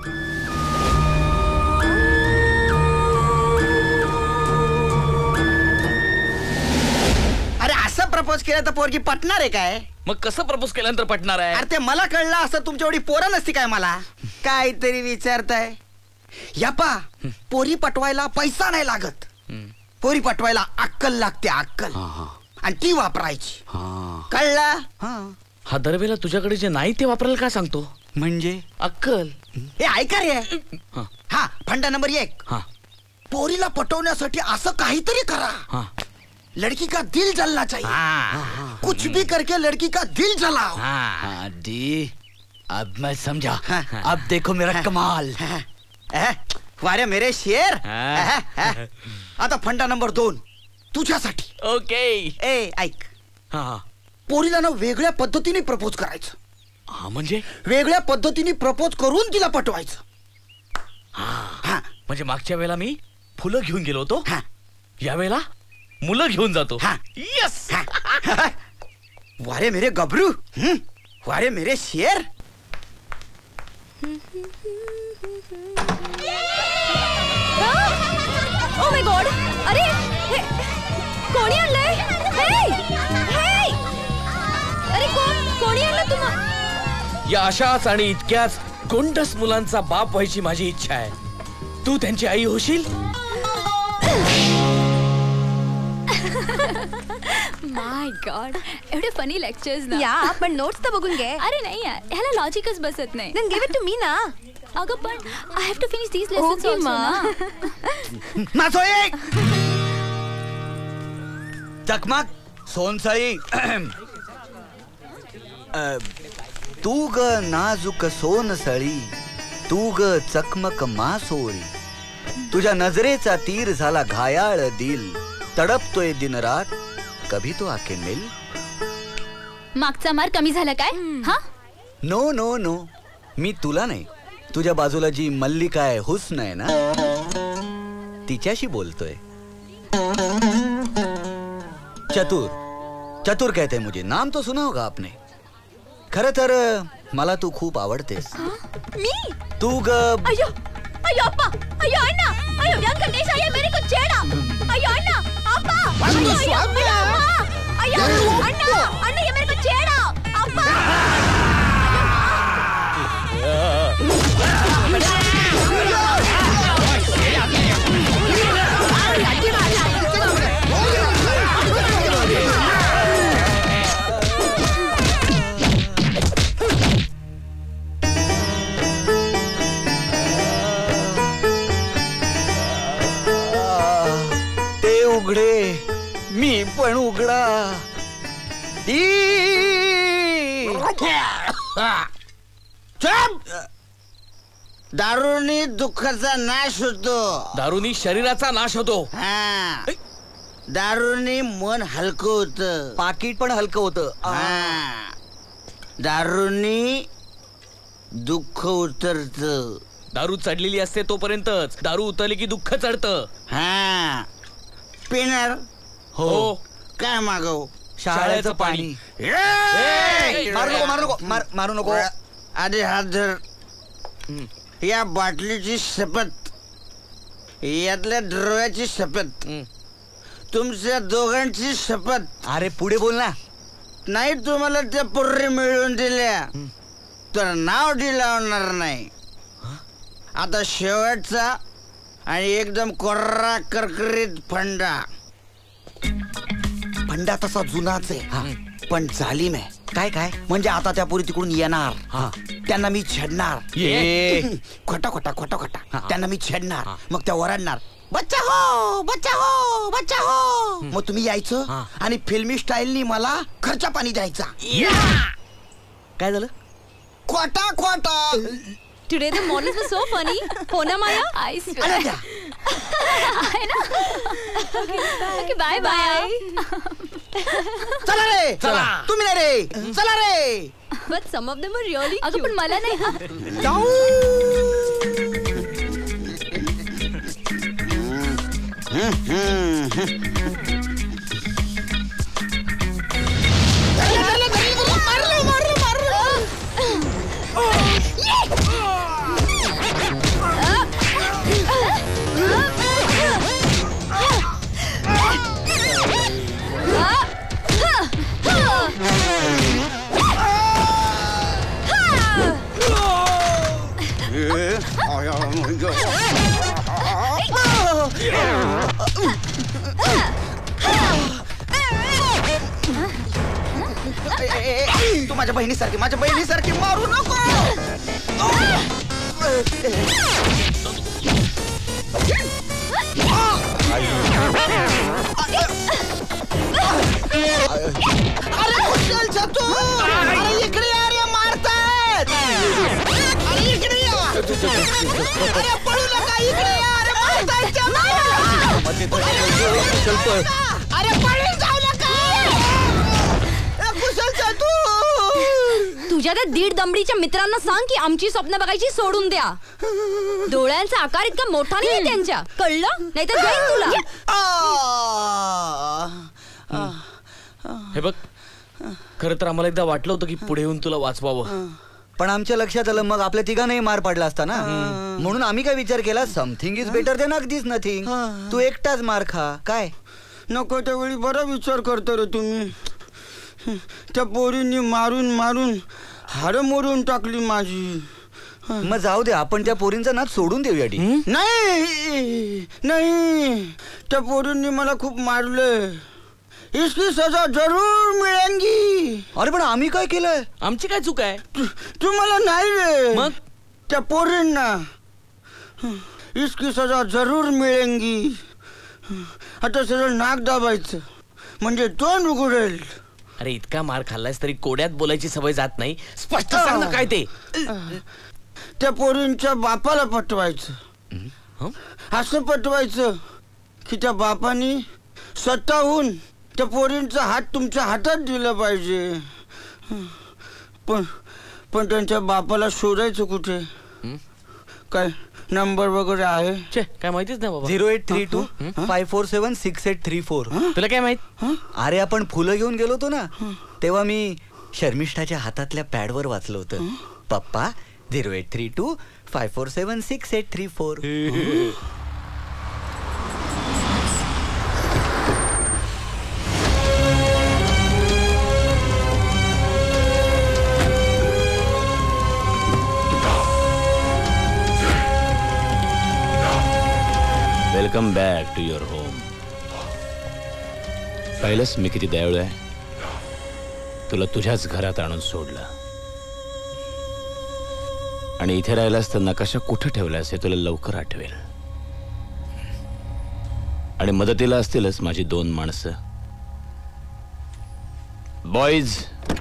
अरे असं प्रपोज केलं तर पोरगी पटणार आहे काय? मग कसं प्रपोज केल्यानंतर पटणार आहे? अरे ते मला कळलं असं तुमच्या एवढी पोरं नसती काय? मला काहीतरी विचारताय. यापा, पोरी पटवायला पैसा नाही लागत. पोरी पटवायला अक्कल लागते, अक्कल. आणि ती वापरायची. कळलं? हा दरवेळेला तुझ्याकडे जे नाही ते वापरायला काय सांगतो? म्हणजे अक्कल. हे ऐका रे. हा फंडा नंबर 1. पोरीला पटवण्यासाठी असं काहीतरी करा. लड़की का दिल जलना चाहिए. कुछ भी करके लड़की का दिल जलाओ. दी, अब मैं समझा. अब देखो मेरा कमाल. वारे मेरे शेर. आता फंडा नंबर 2 तुझ्यासाठी. ओके. ए ऐक, पोरीला ना वेगळ्या पद्धतीने प्रपोज करायचं. म्हणजे वेगळ्या पद्धतीने प्रपोज करून तिला पटवायचं. म्हणजे मागच्या वेळेला मी फुलं घेऊन गेलो होतो, यावेळेला मुलं घेऊन जातो. यस. वारे मेरे गबरू. वारे मेरे शेर. ओ माय गॉड. अरे कोणी आणलंय? अरे कोणी आणलं तुम्हा? या अशाच आणि इतक्याच गोंडस मुलांचा बाप व्हायची माझी इच्छा आहे. तू त्यांची आई होशील. माय गॉड, एवढे फनी लेक्चर्स ना. या पण नोट्स तर बघून घे. अरे नाही यार, ह्याला लॉजिकच बसत नाही. Then give it to me ना. अगं पण I have to finish these lessons नाचो एक. चकमक सोनसळी. तू ग नाजूक सोनसळी, तू ग चकमक मासोळी. तुझ्या नजरेचा तीर झाला घायाळ दिल, तडपतोय दिन रात, कभी तो आके मिल. मागचा मार कमी झाला काय? हा? नो नो नो, मी तुला नाही, तुझ्या बाजूला जी मल्लिका आहे, हुस्न आहे ना, तिच्याशी बोलतोय. चतुर चतुर कहते हैं मुझे. नाम तो सुना होगा आपने. खरं तर मला तू खूप आवडतेस. मी? तू ग. अयो अयो अप्पा, अयो अन्ना, अयो व्यंकटेश आये मेरे को छेड़ा. अयो अन्ना, अप्पा, अयो अयो अन्ना, अन्ना ये मेरे को छेड़ा. अप्पा. उघडे मी पण उघडा. दारूनी दुःखाचा नाश होतो. दारूनी शरीराचा नाश होतो. हा, दारूनी मन हलकं होत, पाकिट पण हलकं होतं. दारूनी दुःख उतरत. दारू चढलेली असते तोपर्यंतच, दारू उतरली की दुःख चढतं. हा, पिणार हो. काय मागव? शाळेचं पाणी. मारू नको. आधी हात धर. या बाटलीची शपथ, यातल्या द्रव्याची शपथ, तुमच्या दोघांची शपथ. अरे पुढे बोल ना. नाही तुम्हाला त्या पुर्री मिळवून दिल्या तर नाव लावणार नाही. आता शेवटचा आणि एकदम कोर्रा करकरीत फंडा. फंडा तसा जुनाच आहे, पण जालीम आहे. काय काय म्हणजे आता त्या पोरी तिकडून येणार, त्यांना मी छेडणार. खोटा खोटा खोटा खोटा. त्यांना मी छेडणार, मग त्या ओरडणार, बच्चा हो बच्चा हो बच्चा हो. मग तुम्ही यायचं आणि फिल्मी स्टाईलनी मला खर्चा पाणी द्यायचा. काय झालं? खोटा खोटा. Today the models were so funny. हो ना माया? I swear. आहे ना? Okay, bye bye. चला रे, चला. तुम्ही नाही रे, चला रे. But some of them were really अगं पण मला नाही. तू माझ्या बहिणीसारखी मारू नको. अरे कुशल छतू, अरे इकडे या रे, मारतायत. अरे इकडे या. अरे पळू नका, इकडे या. अरे मारतायत. अरे पळून जाऊ नका. कुशल छतू, तुझ्या त्या दीड दमडीच्या मित्रांना सांग की आमची स्वप्न बघायची सोडून द्या. डोळ्यांचा आकार इतका मोठा नाही त्यांच्या, कळलं? नाही तर जाईन तुला. हे बघ, खरं तर आम्हाला एकदा वाटलं होतं की पुढे येऊन तुला वाचवावं, पण आमच्या लक्षात आलं मग आपल्या तिघांनाही मार पडला असता ना. म्हणून आम्ही काय विचार केला, समथिंग इज बेटर देन अगदीच नथिंग. तू एकटाच मार खा. काय नको त्यावेळी बरा विचार करतो रे तुम्ही. त्या पोरींनी मारून मारून हाडं मोडून टाकली माझी. मग जाऊ दे, आपण त्या पोरींचा नाच सोडून देऊया. नाही नाही, त्या पोरींनी मला खूप मारलं. इसकी सजा जरूर मिळेंगी. अरे पण आम्ही काय केलंय? आमची काय चूक आहे? तुम्हाला नाही रे, मग त्या पोरींना. इसकी सजा जरूर मिळेंगी. आता सरळ नाक दाबायचं म्हणजे तोंड उघडेल. अरे इतका मार खाल्लास तरी कोड्यात बोलायची सवय जात नाही. स्पष्ट सांग ना काय ते. त्या पोरींच्या बापाला पटवायचं. असं पटवायचं की त्या बापानी स्वतःहून त्या पोरींचा हात तुमच्या हातात दिला पाहिजे. पण त्यांच्या बापाला शोधायचं कुठे? काय नंबर वगैरे आहे? काय माहितीच नाही बाबा. 0832 547 6834. तुला काय माहित? अरे आपण फुलं घेऊन गेलो होतो ना, तेव्हा मी शर्मिष्ठाच्या हातातल्या पॅडवर वाचलं होतं, पप्पा 0832 547 6834. Welcome back to your home. पाहिलंस मी किती दयाळू आहे. तुला तुझ्याच घरात आणून सोडलं आणि इथे राहिलास तर नकाशा कुठं ठेवलास हे तुला लवकर आठवेल. आणि मदतीला असतीलच माझी 2 माणसं. बॉईज,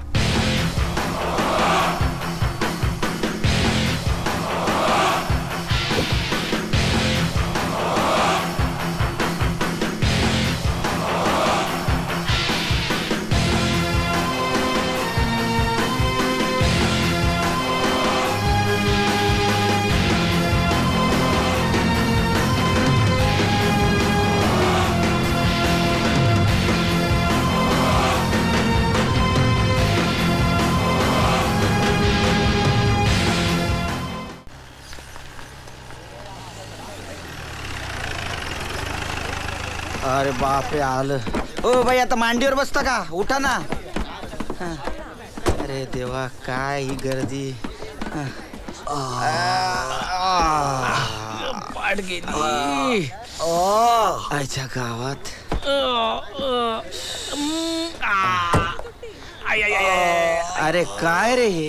अरे बापरे, आलं. ओ बाई, आता मांडीवर बसता का? उठा ना. अरे देवा, काय ही गर्दी. पाठ गेली आयच्या गावात. अरे काय रे हे?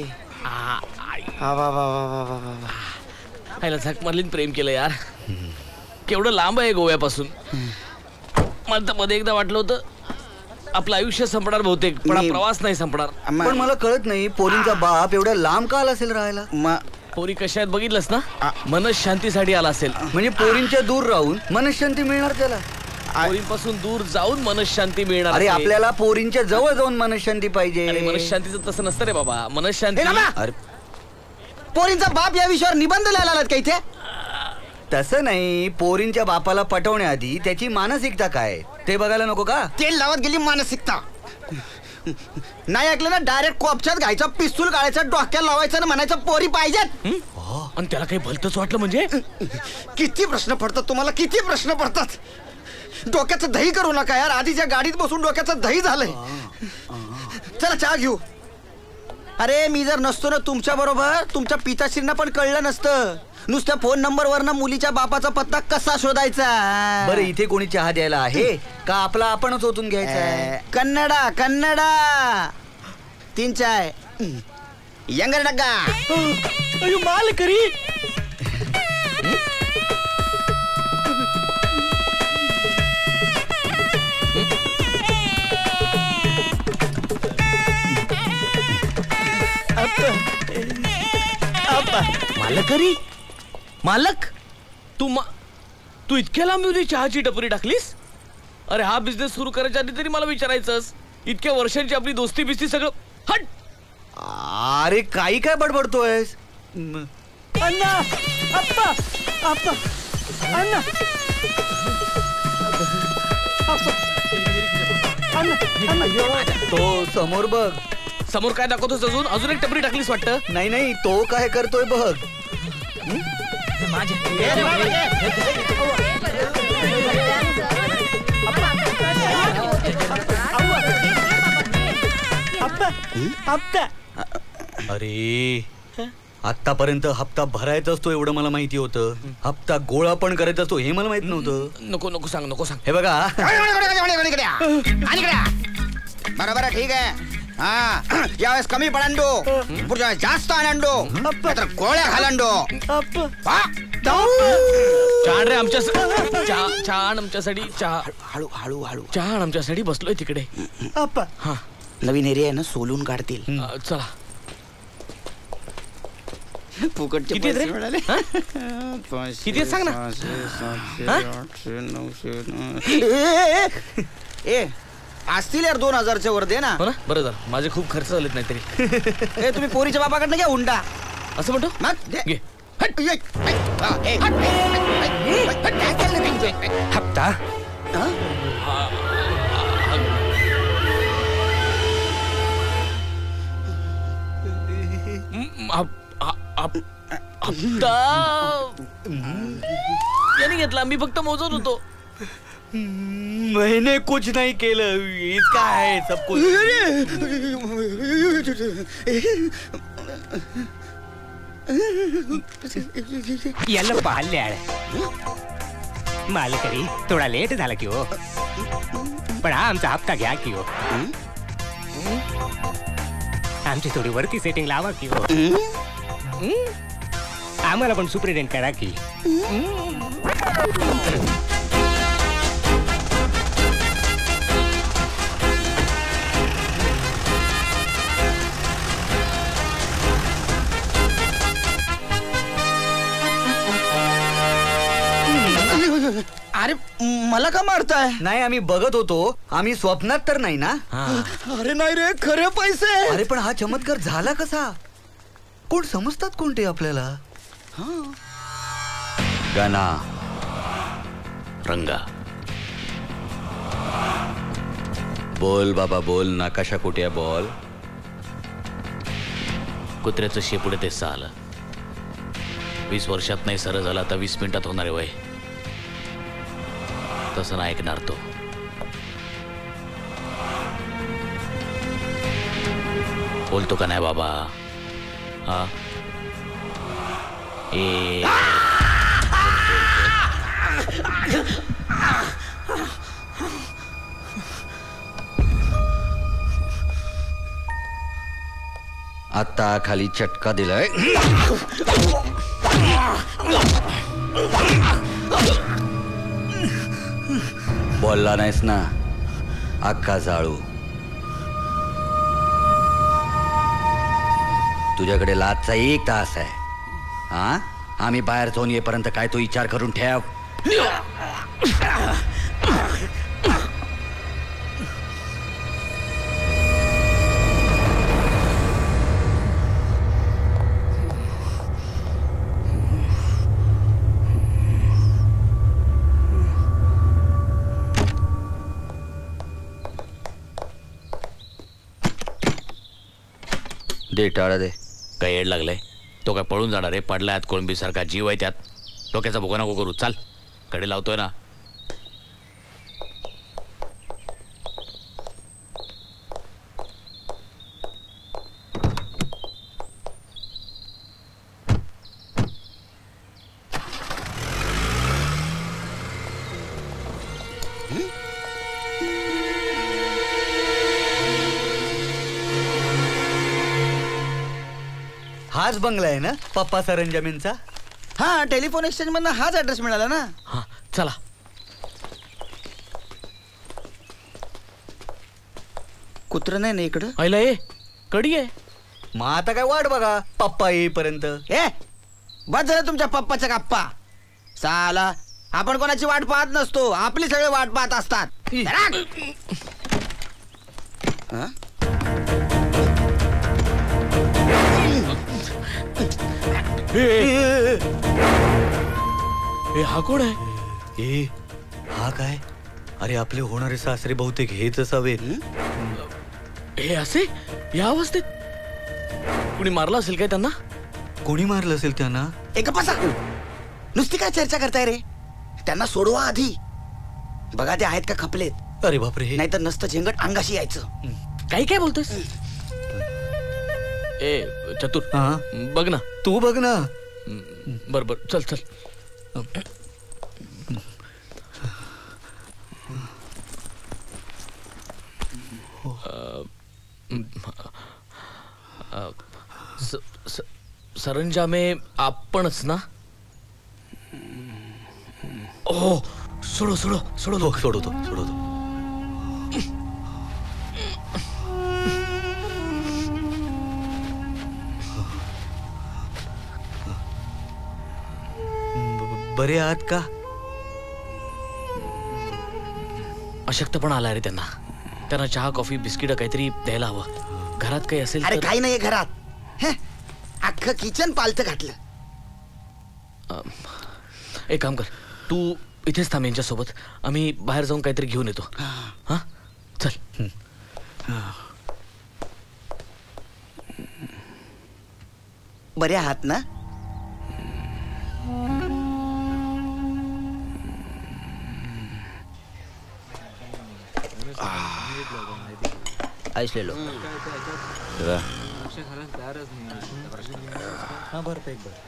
आईला झक मारलीन प्रेम केलं यार. केवढं लांब आहे गोव्यापासून. मला तर मध्ये एकदा वाटलं होतं आपलं आयुष्य संपणार बहुतेक, पण हा प्रवास नाही संपणार. पण मला कळत नाही पोरींचा बाप एवढ्या लांब का आला असेल राहायला. पोरी कशा आहेत बघितलंस ना. मनशांतीसाठी आला असेल. म्हणजे पोरींच्या दूर राहून मनशांती मिळणार त्याला. पोरींपासून दूर जाऊन मनशांती मिळणार. अरे आपल्याला पोरींच्या जवळ जाऊन मनशांती पाहिजे. मनशांतीचं तसं नसतं रे बाबा. मनशांती. अरे पोरींचा बाप या विषयावर निबंध लिहायला आलात का इथे? तसं नाही, पोरींच्या बापाला पटवण्याआधी त्याची मानसिकता काय ते बघायला नको का? तेल लावत गेली मानसिकता. नाही ऐकलं ना, डायरेक्ट कोपच्यात घायचा, पिस्तूल काढायचा, डोक्याला लावायचं ना म्हणायचं पोरी पाहिजेत. आणि त्याला काही भलतंच वाटलं म्हणजे? किती प्रश्न पडतात तुम्हाला, किती प्रश्न पडतात. डोक्याचं दही करू नका यार. आधीच्या गाडीत बसून डोक्याचं दही झालंय. चला चहा घेऊ. अरे मी जर नसतो ना तुमच्या बरोबर, तुमच्या पिताश्रींना पण कळलं नसतं नुसत्या फोन नंबरवरनं मुलीच्या बापाचा पत्ता कसा शोधायचा. बरं इथे कोणी चहा द्यायला आहे का? आपला आपणच ओतून घ्यायचा. कन्नडा कन्नडा 3 चाय यंगर डग्गा. अयो माल करी. मालक करी. मालक तू इतक्या लांब येऊन चहाची टपरी टाकलीस? अरे हा बिझनेस सुरू करायच्या आधी तरी मला विचारायचंस. इतक्या वर्षांची आपली दोस्ती बिस्ती सगळं हट. अरे काही काय बडबडतोयस? अण्णा, अप्पा, अप्पा, अण्णा, तो समोर बघ. समोर काय दाखवतोस? अजून एक टपरी टाकलीस वाटतं. नाही नाही, तो काय करतोय बघ. अरे आतापर्यंत हप्ता भरायचा असतो एवढं मला माहिती होतं. हप्ता गोळा पण करायचा असतो हे मला माहित नव्हतं. नको सांग. हे बघा बरोबर आहे, ठीक आहे. हा यावेळेस कमी पडांडो, पुढच्या जास्त आनंदो, नाहीतर गोळ्या घालांडो. छान रे आमच्यासाठी चहा. हळू हळू हळू चहा आमच्यासाठी बसलोय तिकडे. हा नवीन एरिया आहे ना, सोलून काढतील. चला. फुकटचे किती पैसे मिळाले. किती सांग ना. 900 ए असतील यार 2000च्या वर दे ना. बरं झालं, माझे खूप खर्च झालेत नाहीतरी. ए तुम्ही पोरीच्या बापाकडनं घ्या हुंडा. असं म्हणतो मग घे. हप्ता हप्ता याने घेतला. मी फक्त मोजत होतो. मैंने कुछ नहीं केलं. इसका है सब कुछ. याला पाहले मालकरी थोडा लेट झाला की हो, पण हा आमचा हप्ता घ्या की हो. आमची थोडी वरती सेटिंग लावा की हो. आम्हाला पण सुप्रिटेंड करा की. मला का मारताय? नाही आम्ही बघत होतो, आम्ही स्वप्नात तर नाही ना? अरे नाही रे, खरे पैसे. अरे पण हा चमत्कार झाला कसा? कोण समजतात कोणते आपल्याला? गाना रंगा बोल बाबा बोल, नकाशा कुठे बोल. कुत्र्याचं शेपुडे ते आलं. 20 वर्षात नाही सरळ झाला तर 20 मिनिटात होणारे वय. तसं नाही ऐकणार तो. बोलतो का नाही बाबा? हा ए आता खाली चटका दिलाय. बोलला नाहीस ना, अख्खा जाळू. तुझ्याकडे लाचचा 1 तास आहे. हा, आम्ही बाहेर जाऊन येईपर्यंत काय तो विचार करून ठेव. दे टाळा दे. काय येड लागलंय? तो काय पळून जाणार आहे? पडलाय आत कोळंबी सारखा, जीव आहे त्यात. डोक्याचा भोगा नको करू. चाल, कडे लावतोय ना. हाच बंगला आहे ना पप्पा सरंजामींचा? हा, टेलिफोन एक्सचेंज मधनं हाच ऍड्रेस मिळाला ना. हा चला. कुत्र नाही ना इकडं? आईला ये कडी आहे. मग आता काय वाट बघा पप्पा येईपर्यंत. बस झालं तुमच्या पप्पाच्या गप्पा. साला आपण कोणाची वाट पाहत नसतो, आपली सगळे वाट पाहत असतात. हा कोण आहे? हा काय? अरे आपले होणारे सासरे बहुतेक हेच असावे. हे असे या अवस्थेत? कुणी मारलं असेल काय त्यांना? कोणी मारलं असेल त्यांना? एक पासा नुसती काय चर्चा करताय रे? त्यांना सोडवा आधी. बघा ते आहेत का खपलेत. अरे बापरे, नाहीतर नसतं झेंगट अंगाशी यायचं. काही काय बोलतोस? ए चतुर, बघ ना. तू बघ ना. बर बर, चल चल. सरंजामे आपणच ना? ओ सोडो सोडो सोडो. सोडवतो सोडवतो. बरे आहात का? अशक्तपणा आला रे त्यांना. त्यांना चहा कॉफी बिस्किट काहीतरी द्यायला हवं. घरात काही असेल? अरे काही नाहीये घरात. अख्खं किचन पालथं घातलं. एक काम कर, तू इथेच थांब यांच्या सोबत. आम्ही बाहेर जाऊन काहीतरी घेऊन येतो. हा चल. बरे आहात ना? आइस ले लो. हाँ भर पे एक बार.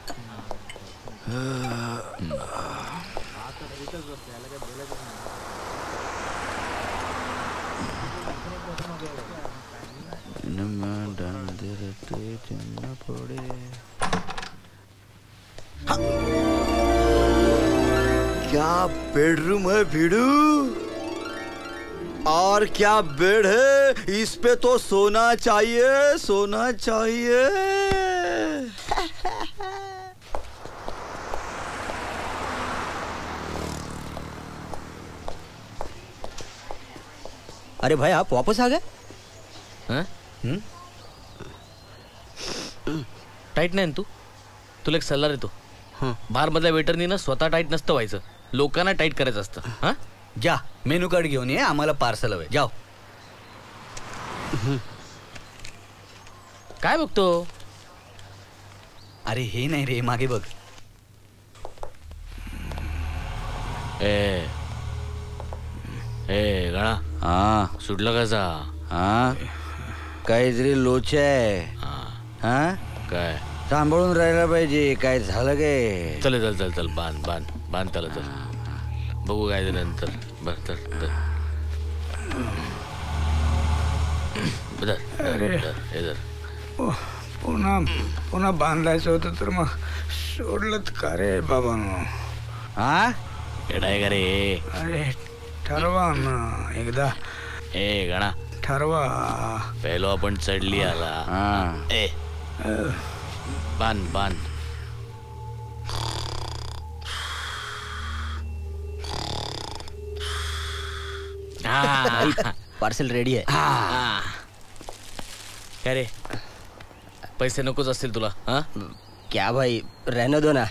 क्या बेडरूम है भिड़ू, और क्या बेड है. इस पे तो सोना चाहिए, सोना चाहिए. अरे भाई आप वापस आ गए? टाईट नाही ना तू? तुला एक सल्ला देतो. बार मधल्या वेटरनी ना स्वतः टाईट नसतं व्हायचं, लोकांना टाईट करायचं असतं. हा जा मेनू कार्ड घेऊन ये, आम्हाला पार्सल हवंय. जाओ. काय बघतो? अरे हे नाही रे, मागे बघ. ए गणा. हा सुटलं कसा? हा काहीतरी लोच आहे. हा काय सांभाळून राहायला पाहिजे. काय झालं काय? चल चल चल बांध बांध बांध त्याला. चल बघू काय ते नंतर. बर तर पुन्हा बांधायचं होतं तर मग सोडलं का रे बाबांनो? हा येडाय का रे? अरे ठरवा ना एकदा. ए गणा ठरवा. पहिलो आपण चढली आला. ए बांध बांध. पार्सल रेडी आहे. काय रे पैसे नकोच असतील तुला? हा क्या भाई रहने दो ना.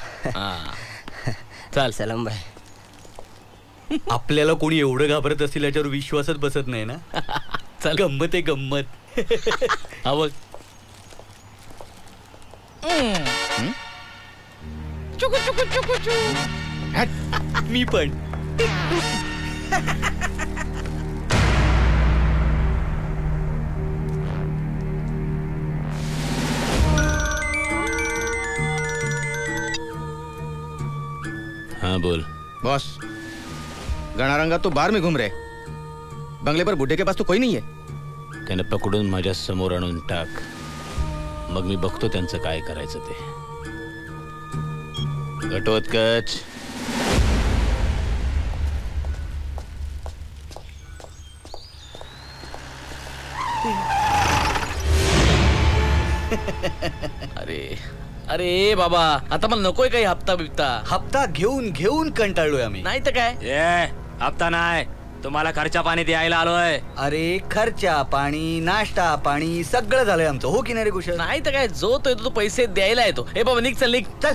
चल सलाम भाई. आपल्याला कोणी एवढं घाबरत असेल याच्यावर विश्वासच बसत नाही ना. चल गंमत आहे गंमत. हा बघ. मी पण. हाँ बोल. बॉस गणारंगा तो बार में घूम रहे. बंगले पर बुड्ढे के पास तो कोई नहीं है. त्याने पकडून माझ्या समोर आणून टाक, मग मी बघतो त्यांचं काय करायचं ते. घटोत्कच. अरे अरे बाबा आता मला नकोय काही हप्ता बिप्ता. हप्ता घेऊन घेऊन कंटाळलोय आम्ही. नाही तर काय. हप्ता नाही, तुम्हाला खर्चा पाणी द्यायला आलोय. अरे खर्चा पाणी नाश्ता पाणी सगळं झालंय आमचं. हो की नाही रे कुशल? नाही तर काय. जो तो येतो तो पैसे द्यायला येतो. हे बाबा निघ चल निघ चल.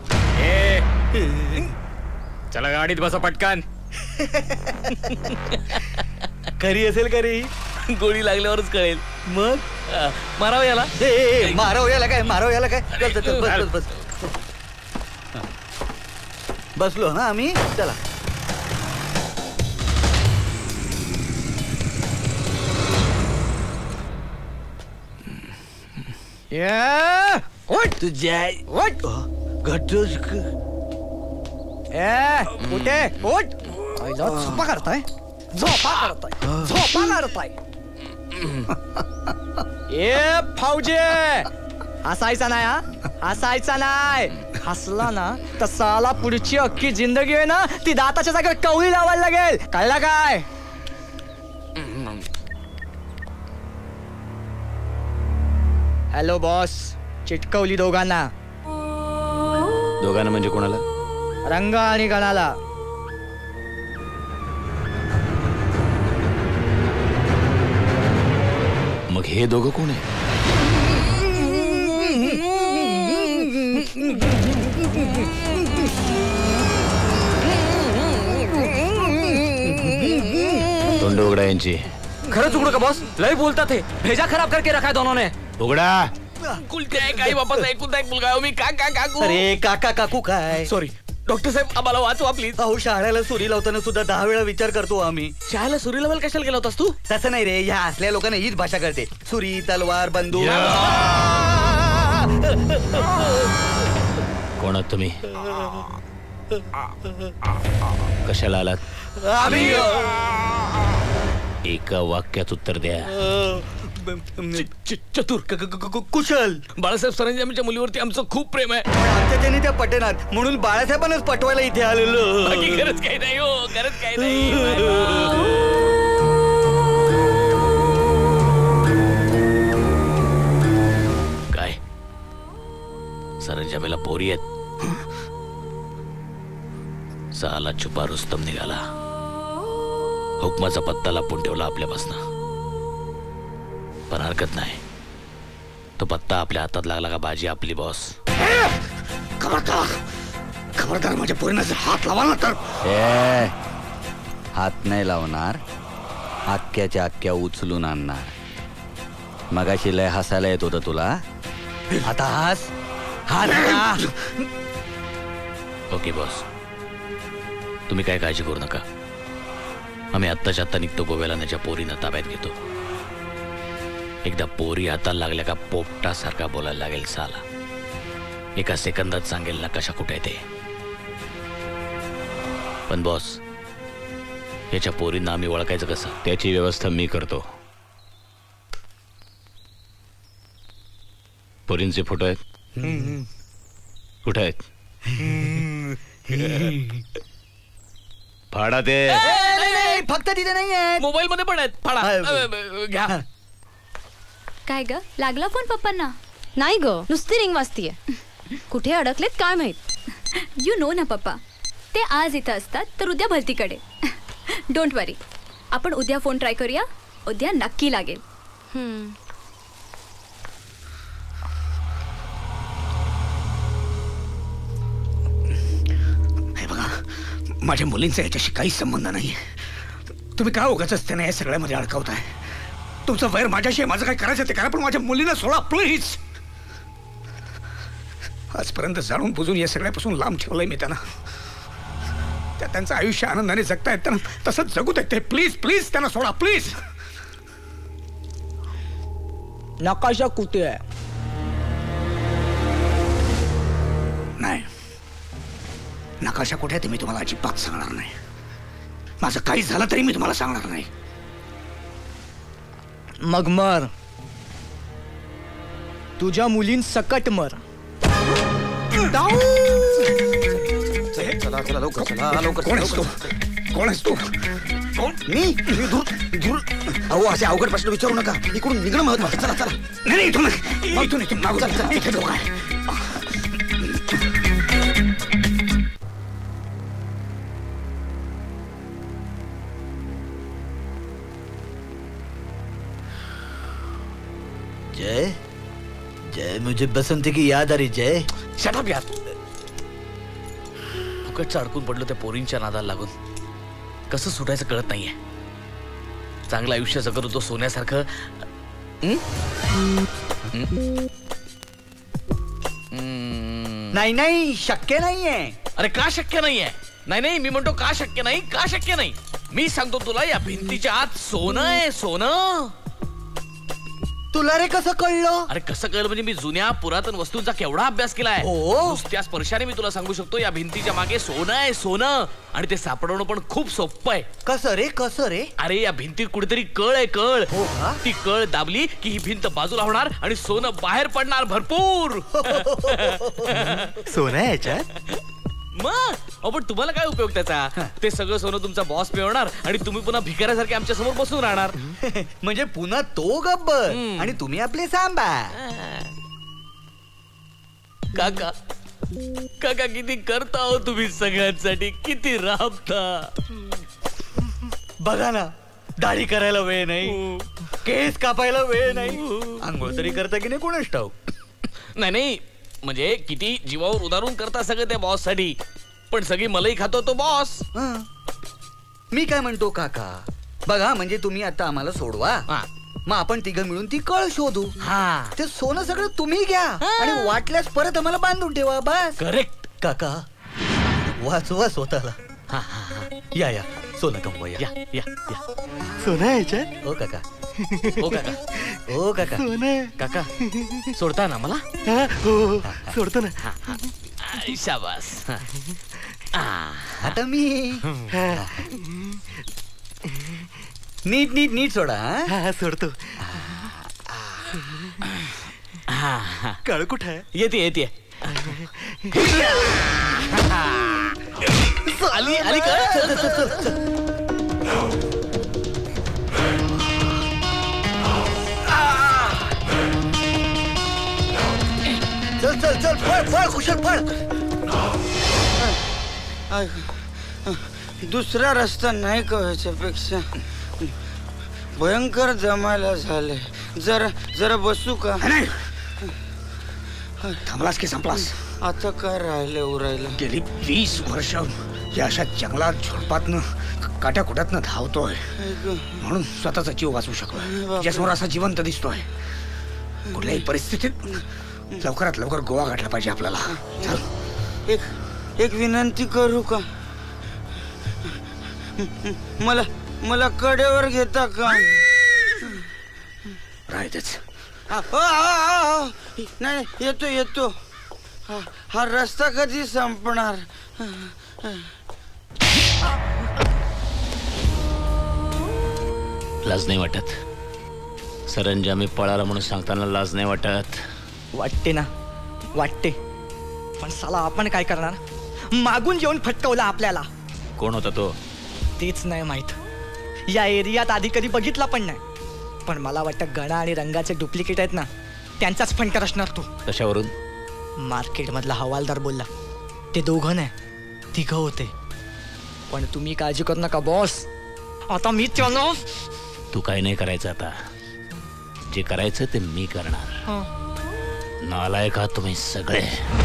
चला गाडीत बसा पटकन. खरी असेल का रे? गोळी लागल्यावरच कळेल. मग मारावं याला. मारावं याला काय? मारावं याला काय? चल चल बस बस बस. बसलो ना आम्ही. चला. तुझ्या घटोच कुठे उठ. झोपा करताय. ए फौजे हसायचा नाही. हा हसायचा नाही. हसला ना तर साला पुढची अख्खी जिंदगी आहे ना ती दाताच्या जागेवर कवळी लावायला लागेल. कळला काय? Hello boss. चिटकवली दोघांना. दोघांना म्हणजे कोणाला? रंग आणि गणाला. मग हे दोघं कोण आहे? तोंड उघडा यांची. खरंच उघडू का बॉस? लय बोलतात हे. भेजा खराब करके रखा है दोनों ने. उघडा. कुलते आहे काही बापाचा एकुलता एक मुलगा आहे मी. काका काकू. अरे काका काकू काय? सॉरी डॉक्टर साहेब आम्हाला वाचवा प्लीज. अहो शाळेला सुरी लावताना सुद्धा 10 वेळा विचार करतो आम्ही. शाळेला सुरी लावायला कशाला गेला होतास तू? तसं नाही रे. ह्या असल्या लोकांना हीच भाषा कळते. सुरी तलवार बंदूक. कोण आहात तुम्ही? कशाला आलात? आम्ही एका वाक्यात उत्तर द्या. चतुर कुशल. बाळासाहेब सरंजामीच्या मुलीवरती आमचं खूप प्रेम आहे. आमच्या त्याने त्या पटनात म्हणून बाळासाहेबांनाच पटवायला इथे आलेलो. खरंच काही नाही हो. खरंच काही नाही. काय सरंजामीला पोरी आहेत? साला छुपा रुस्तम निघाला. हुकमाचा पत्ता लपून ठेवला आपल्यापासनं, पण हरकत नाही. तो पत्ता आपल्या हातात लागला का बाजी आपली बॉस. खबरदार माझ्या पोरीनं जर हात लावा ना तर. हात नाही लावणार, अख्ख्याच्या अख्ख्या उचलून आणणार. मगाशी लय हसायला येत होतं तुला, आता हास. ओके बॉस, तुम्ही काय काळजी करू नका. आम्ही आत्ताच्या आत्ता निघतो गोव्याला. त्याच्या पोरीनं ताब्यात घेतो. एकदा पोरी हाताला लागल्या का पोपटासारखा बोलायला लागेल साला. एका सेकंदात सांगेल ना कशा कुठे ते. पण बॉस, याच्या पोरींना आम्ही ओळखायचं कसं, त्याची व्यवस्था मी करतो. पोरींचे फोटो आहेत कुठे आहेत? फाडा ते. फक्त तिथे नाही आहे, मोबाईल मध्ये पण आहेत. फाडा घ्या. काय ग, लागला फोन पप्पांना? नाही ग, नुसती रिंग वाजतीये. कुठे अडकलेत काय माहित. यू नो ना पप्पा, ते आज इथं असतात तर उद्या भरतीकडे. डोंट वरी, आपण उद्या फोन ट्राय करूया. उद्या नक्की लागेल. हे बघा, माझ्या मुलींचा याच्याशी काहीच संबंध नाही. तुम्ही काय उगाच त्यांना या सगळ्यामध्ये अडकवताय. तुमचं वैर माझ्याशी, माझं काय करायचं ते करा, पण माझ्या मुलींना सोडा प्लीज. आजपर्यंत जाणून बुजून या सगळ्यापासून लांब ठेवलंय मी त्यांना. त्यांचं आयुष्य आनंदाने जगतायत, त्यांना तसंच जगू देते. प्लीज प्लीज त्यांना सोडा प्लीज. नकाशा कुठे आहे? नाही, नकाशा कुठे आहे ते मी तुम्हाला अजिबात सांगणार नाही. माझं काही झालं तरी मी तुम्हाला सांगणार नाही. मग मर, तुझ्या मुलींसकट मर. चला चला लवकर, चला लवकर. कोण आहेस तू? कोण आहेस तू? कोण? मी दूर. अहो असे अवघड प्रश्न विचारू नका. इकडून निघणं महत्वाचं. चला चला. नाही इथून मागू. चला इथे लोक आहे. जय जय, मुझे बसंती की याद आ रही. जय शट अप यार. फुकटचं अडकून पडलो त्या पोरींच्या नादाला लागून. कसं सुटायचं कळत नाहीये. चांगलं आयुष्य जगत होतो सोन्यासारखं. नाही शक्य नाहीये. अरे का शक्य नाहीये? नाही मी म्हणतो का शक्य नाही, का शक्य नाही. मी सांगतो तुला, या भिंतीच्या आत सोनं आहे. सोनं. तुला रे कसं कळलं? अरे कसं कळलं म्हणजे मी जुन्या पुरातन वस्तूंचा केवढा अभ्यास केलाय. नुसत्या स्पर्शाने मी तुला सांगू शकतो, या भिंतीच्या मागे सोनं आहे. सोनं. आणि ते सापडवणं पण खूप सोपं आहे. कसं रे? अरे या भिंतीत कुठेतरी कळ आहे. कळ. ती कळ दाबली की ही भिंत बाजूला होणार आणि सोनं बाहेर पडणार भरपूर. सोनं आहे याच्यात? मग पण तुम्हाला काय उपयोग त्याचा? ते सगळं सोनं तुमचा बॉस मिळवणार आणि तुम्ही पुन्हा भिकाऱ्यासारखे आमच्या समोर बसून राहणार. म्हणजे पुन्हा तो गब्बर आणि तुम्ही आपले सांबा. काका किती करता हो तुम्ही सगळ्यांसाठी, किती राबता. बघा ना, दाढी करायला वेळ नाही, केस कापायला वेळ नाही, आंघोळ तरी करता की नाही कोणास ठाऊक. नाही म्हणजे किती जीवावर उदारून करता सगळं त्या बॉस साठी, पण सगळी मलाई खातो तो बॉस. मी काय म्हणतो काका, बघा म्हणजे तुम्ही आता आम्हाला सोडवा, मग आपण तिघं मिळून ती कळ शोधू. ते सोनं सगळं तुम्ही घ्या आणि वाटल्यास परत आम्हाला बांधून ठेवा. बस. करेक्ट काका, वाचवा स्वतःला. या सोनं कमवूया. या सोनं याच्यात. ओ काका सोनं. काका सोडता ना मला? हो सोडतो ना. शाबास. आता मी नीट सोडा. सोडतो. कळ कुठे आहे? येते आली चल फळ कुशल फळ. दुसरा रस्ता नाही का व्हायच्यापेक्षा भयंकर जमायला झाले. जरा जरा बसू का? थांबलास की संपलास? आता काय राहिले उरायला? गेली 20 वर्ष या अशा जंगलात झुडपातनं काट्या कुट्यातनं धावतोय म्हणून स्वतःचा जीव वाचवू शकलो. तुझ्यासमोर असा जिवंत दिसतोय. कुठल्याही परिस्थितीत लवकरात लवकर गोवा गाठला पाहिजे आपल्याला. चल. एक विनंती करू का? मला कडेवर घेता का? राहतेच. नाही येतो. हा रस्ता कधी संपणार? लाज नाही वाटत? सरंजामी पळाला म्हणून सांगताना लाज नाही वाटत? वाटते ना, वाटते. पण साला आपण काय करणार? मागून जेवण फटकवलं आपल्याला. कोण होता तो? तेच नाही माहित. या एरियात आधी कधी बघितला पण नाही. पण मला वाटतं गणा आणि रंगाचे डुप्लिकेट आहेत ना, त्यांचाच फंटर असणार तो. कशावरून? मार्केट मधला हवालदार बोलला ते दोघं नाही, तिघं होते. पण तुम्ही काळजी करू नका बॉस, आता मी चलो. तू काय नाही करायचं आता. जे करायचं ते मी करणार. नालायक आहात तुम्ही सगळे.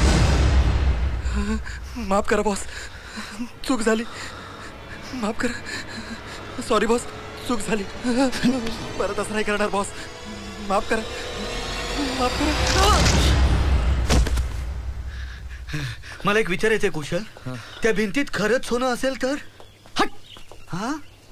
माफ करा बॉस, चूक झाली. माफ करा. सॉरी बॉस, चूक झाली. परत असं नाही करणार बॉस. माफ करा, माफ करा. मला एक विचारायचंय कुशल, त्या भिंतीत खरंच सोनं असेल तर? हा?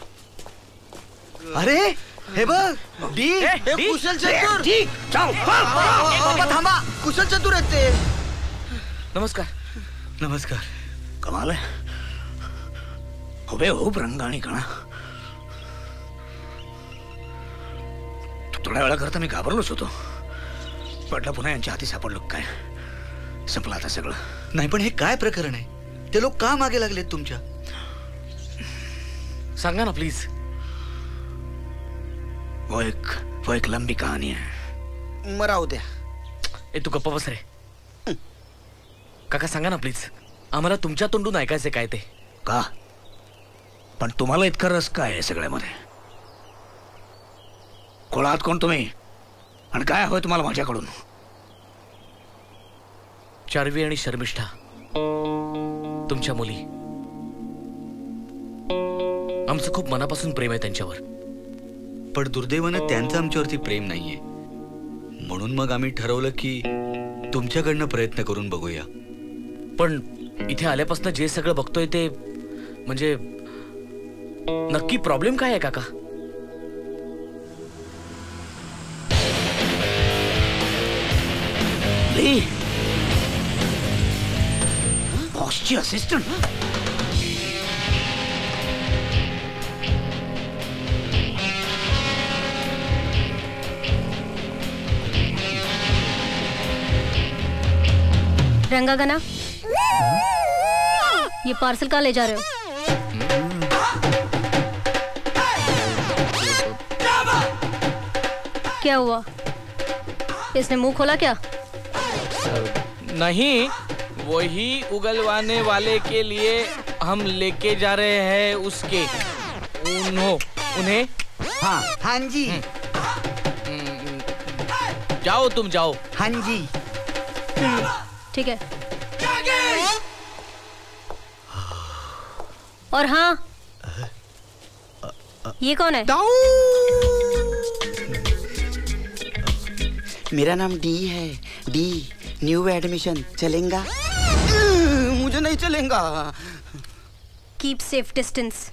अरे हे बघ, डी कुशल चतुर. थांबा, कुशल चतुर आहेत ते. नमस्कार. नमस्कार. कमाल आहे. हुबेहूब रंग आणि गणा. थोड्या वेळा करता मी घाबरलोच होतो. पडलं पुन्हा यांच्या हाती सापडलो काय. संपलं आता सगळं. नाही पण हे काय प्रकरण आहे? ते लोक का मागे लागलेत तुमच्या? सांगा ना प्लीज. वो एक लंबी कहाणी आहे. मराव द्या. ए तू गप्पा बस रे. काका सांगा ना प्लीज. आम्हाला तुमच्या तोंडून ऐकायचं काय ते. का? पण तुम्हाला इतका रस काय आहे सगळ्यामध्ये? कोणात कोण तुम्ही आणि काय हवंय तुम्हाला माझ्याकडून? चार्वी आणि शर्मिष्ठा तुमच्या मुली. आमचं खूप मनापासून प्रेम आहे त्यांच्यावर. पण दुर्दैवानं त्यांचं आमच्यावरती प्रेम नाहीये. म्हणून मग आम्ही ठरवलं की तुमच्याकडनं प्रयत्न करून बघूया. पण इथे आल्यापासून जे सगळं बघतोय ते म्हणजे नक्की प्रॉब्लेम काय आहे काका? बॉसची असिस्टंट. रंगा गना, ये पार्सल कहाँ ले जा रहे हो? क्या हुआ? इसने मुंह खोला क्या? नहीं, वही उगलवाने वाले के लिए हम लेके जा रहे हैं उसके उन्हें। हाँ हाँ जी। जाओ तुम जाओ। हाँ जी ठीक है। और हाँ, ये कौन है? मेरा नाम डी है। D, new admission. चलेगा? मुझे नहीं चलेगा। Keep safe distance.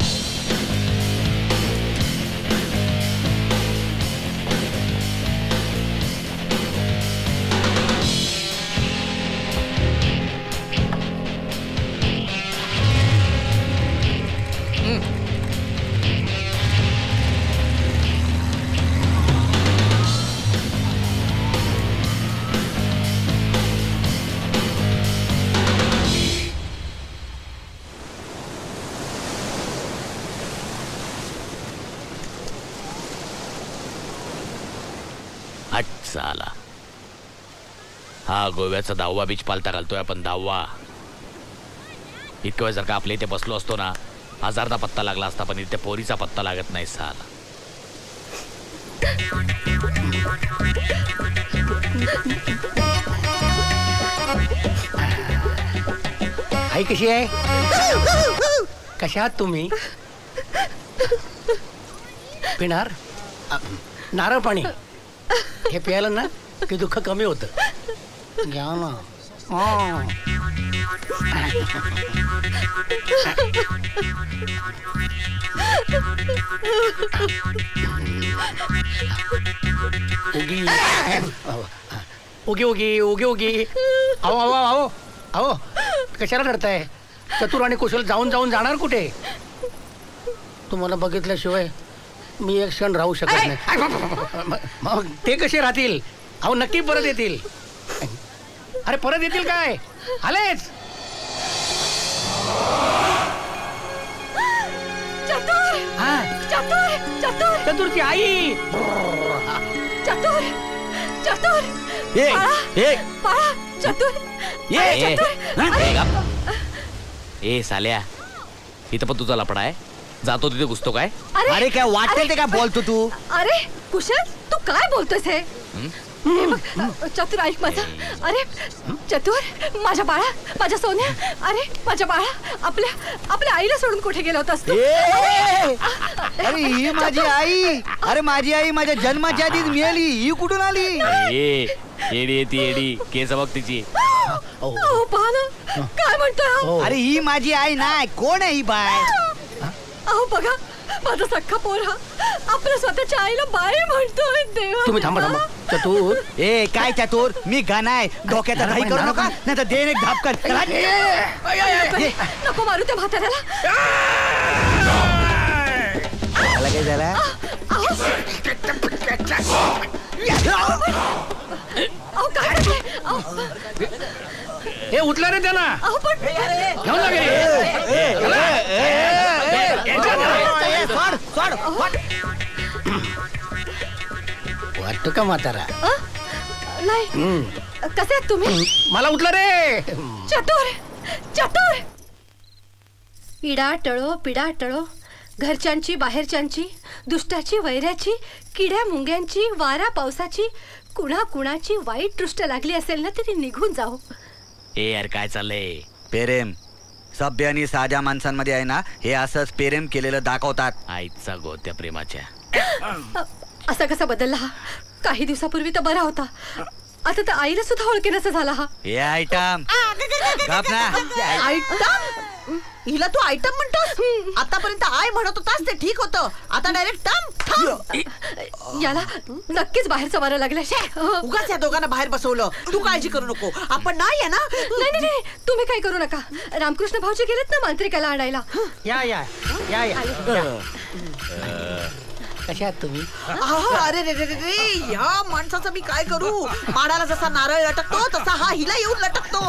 साला हा गोव्याचा 10वा बीच पालता घालतोय आपण. 10वा. इतक्या वेळ जर का आपल्या इथे बसलो असतो ना आजारदा पत्ता लागला असता पण त्या पोरीचा पत्ता लागत नाही साला. आई कशी आहे? कशा आहात तुम्ही? पिणार नारळ पाणी हे प्यायला ना की दुःख कमी होतं. घ्या ना. उगी उगी उगी उगी. अहो अहो अहो अहो कशाला रडताय? चतुर आणि कुशल जाऊन जाणार कुठे? तुम्हाला बघितल्याशिवाय मी एक क्षण राहू शकत नाही. मग ते कसे राहतील? अहो नक्की परत येतील. अरे परत येतील काय? आलेच. चतुर चतुर चतुर चतुरची आई. चतुर चतुर बाळा चतुर ए साल्या इथं पण तुझा लपडा आहे. जातो तिथे घुसतो काय? अरे काय वाटेल ते काय बोलतो तू? अरे कुशल तू काय बोलतोस हे? चतुर ऐक माझा. अरे चतुर माझ्या बाळा माझ्या सोन्या. अरे माझ्या बाळा आपल्या आईला सोडून कुठे गेला होतास तू? अरे ही माझी आई. अरे माझी आई माझ्या जन्माच्या आधीच मिळाली. ही कुठून आली? येडी ती येडी केस बघ तिची. काय म्हणतोय? अरे ही माझी आई नाही. कोण आहे ही बाय? अहो बघा माझा सख्खा पोर हा आपल्या स्वतःच्या आईला बाई म्हणतोय. देवा तुम्ही थांबा थांबा. चतुर ए काय चतुर? मी गाणाय डोक्यात घाई करू नका नाही तर देन एक धापकर. नको मारू त्या म्हाताऱ्याला. काय झालं? अहो काय हे उठलं रे त्याला. वाटतो का म्हातारा? नाही. कसे आहात तुम्ही? मला उठलं रे. चतुर चतुर. इडा टळो पिडा टळो घरच्यांची बाहेरच्यांची दुष्टाची वैऱ्याची किड्या मुंग्यांची वारा पावसाची कुणाची वाईट दृष्ट लागली असेल ना तरी निघून जाऊ. ए यार काय चाललंय? प्रेम सभ्य आणि साध्या माणसांमध्ये आहे ना हे असंच प्रेम केलेलं दाखवतात. आईचा गोत्या प्रेमाच्या. असा कसा बदलला हा? काही दिवसापूर्वी तर बरा होता. आता तर आईला सुद्धा ओळखेनासा झाला हा. हे आयटम आयटम. हिला तू आयटम म्हणतोस? आतापर्यंत आय म्हणत होतास ते ठीक होतं. आता डायरेक्ट याला नक्कीच बाहेरचा वारा लागला. उगाच या दोघांना बाहेर बसवलं. तू काळजी करू नको. आपण नाही ना. नाही तुम्ही काय करू नका. रामकृष्ण भाऊजी गेलेत ना मांत्रिकाला आणायला. या या या या. कशा आहात तुम्ही? अरे रे रे रे या माणसाचं मी काय करू? माडाला जसा नारळ लटकतो तसा हा हिला येऊन लटकतो.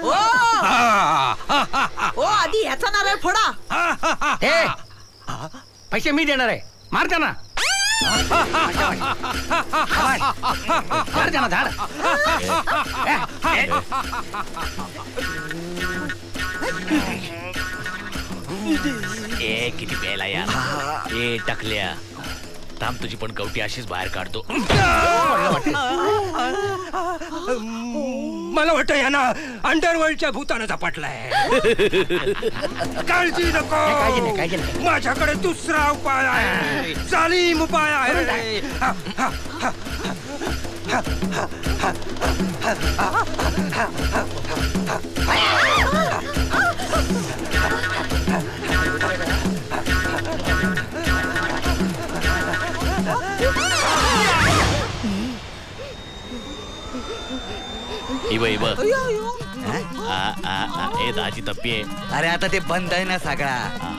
ओ आधी ह्याचा नारळ फोडा. हे पैसे मी देणार आहे. मार त्यांना. मार त्यांना धाड. ए किती प्यायला यार. ए टाकल्या थांब तुझी पण कवटी अशीच बाहेर काढतो. मला वाटतं यांना अंडरवर्ल्डच्या भूतानं झपाटलाय. काळजी नको. माझ्याकडे दुसरा उपाय आहे. जालीम उपाय आहे. इब ए दाची तप्पी आहे. अरे आता ते बंद आहे ना सगळा.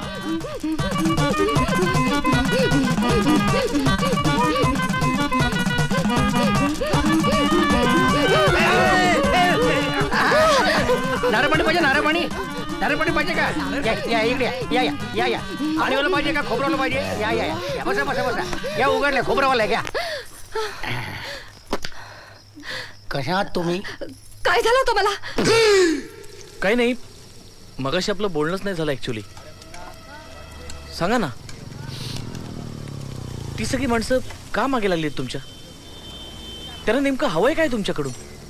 नारळ पाणी पाहिजे. नारळ पाणी पाहिजे का? या इकडे या या या या. पाणीवाला पाहिजे का? खोबरवाला पाहिजे? या या या. बसा बसा बसा. या उघडले खोबरवाला घ्या. कशा आहात तुम्ही? काय झालं होतं मला? काही नाही मगाशी आपलं बोलणंच नाही झालं ऍक्च्युली. सांगा ना, ती सगळी माणसं का मागे लागली तुमच्या? त्यांना नेमकं हवंय काय तुमच्याकडून?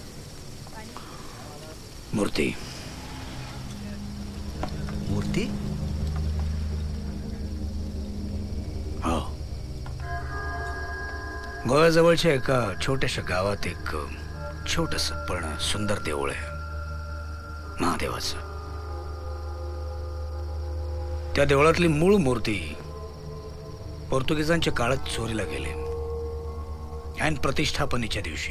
मूर्ती. मूर्ती? हो. गोव्याजवळच्या एका छोट्याशा गावात एक छोटस पण सुंदर देऊळ आहे, महादेवाचं. त्या देवळातली मूळ मूर्ती पोर्तुगीजांच्या काळात चोरीला गेली आणि प्रतिष्ठापनेच्या दिवशी,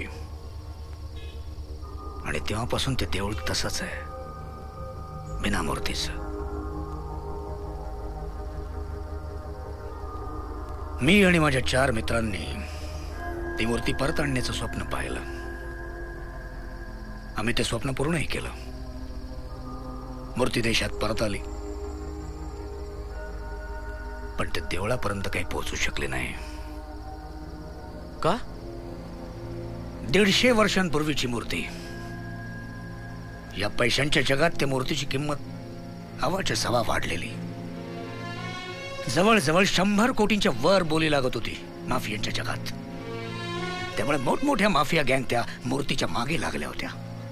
आणि तेव्हापासून ते देऊळ तसंच आहे, बिना मूर्तीचं. मी आणि माझ्या 4 मित्रांनी ती मूर्ती परत आणण्याचं स्वप्न पाहिलं. आम्ही ते स्वप्न पूर्णही केलं. मूर्ती देशात परत आली, पण ते देवळापर्यंत काही पोहोचू शकले नाही. का? 150 वर्षांपूर्वीची मूर्ती. या पैशांच्या जगात त्या मूर्तीची किंमत हवाच्या सवा वाढलेली. जवळजवळ 100 कोटींच्या वर बोली लागत होती माफियांच्या जगात. त्यामुळे मोठमोठ्या माफिया गँग त्या मूर्तीच्या मागे लागल्या होत्या.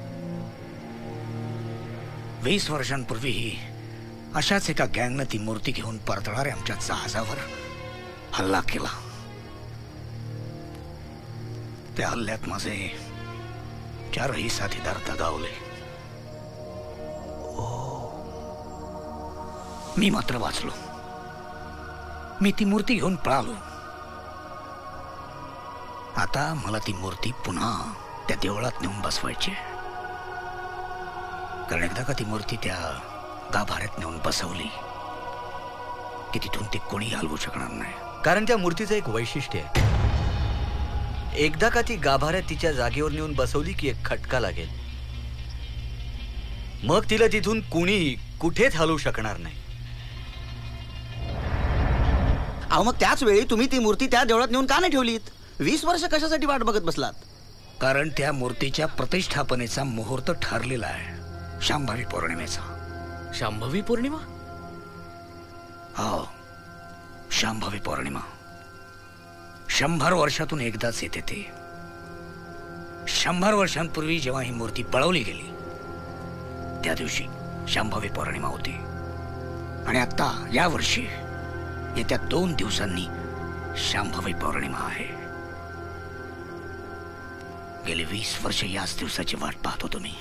20 वर्षांपूर्वी अशाच एका गँगनं ती मूर्ती घेऊन परतणाऱ्या आमच्या जहाजावर हल्ला केला. त्या हल्ल्यात माझे 4ही साथीदार दगावले. मी मात्र वाचलो. मी ती मूर्ती घेऊन पळालो. आता मला ती मूर्ती पुन्हा त्या देवळात नेऊन बसवायची, कारण एकदा का ती मूर्ती त्या गाभाऱ्यात नेऊन बसवली की तिथून ती कोणी हलवू शकणार नाही. कारण त्या मूर्तीचं एक वैशिष्ट्य आहे, एकदा का ती गाभाऱ्यात तिच्या जागेवर नेऊन बसवली की एक खटका लागेल, मग तिला तिथून कुणीही कुठेच हलवू शकणार नाही. अहो, मग त्याच वेळी तुम्ही ती मूर्ती त्या देवळात नेऊन का नाही ठेवलीत? 20 वर्ष कशासाठी वाट बघत बसलात? कारण त्या मूर्तीच्या प्रतिष्ठापनेचा मुहूर्त ठरलेला आहे, शांभवी पौर्णिमेचा. शांभवी पौर्णिमा? हो, शांभवी पौर्णिमा. 100 वर्षातून एकदाच येते ते. 100 वर्षांपूर्वी जेव्हा ही मूर्ती पळवली गेली त्या दिवशी शांभवी पौर्णिमा होती. आणि आता या वर्षी येत्या 2 दिवसांनी शांभवी पौर्णिमा आहे. गेली 20 वर्ष याच दिवसाची वाट पाहत होतो मी.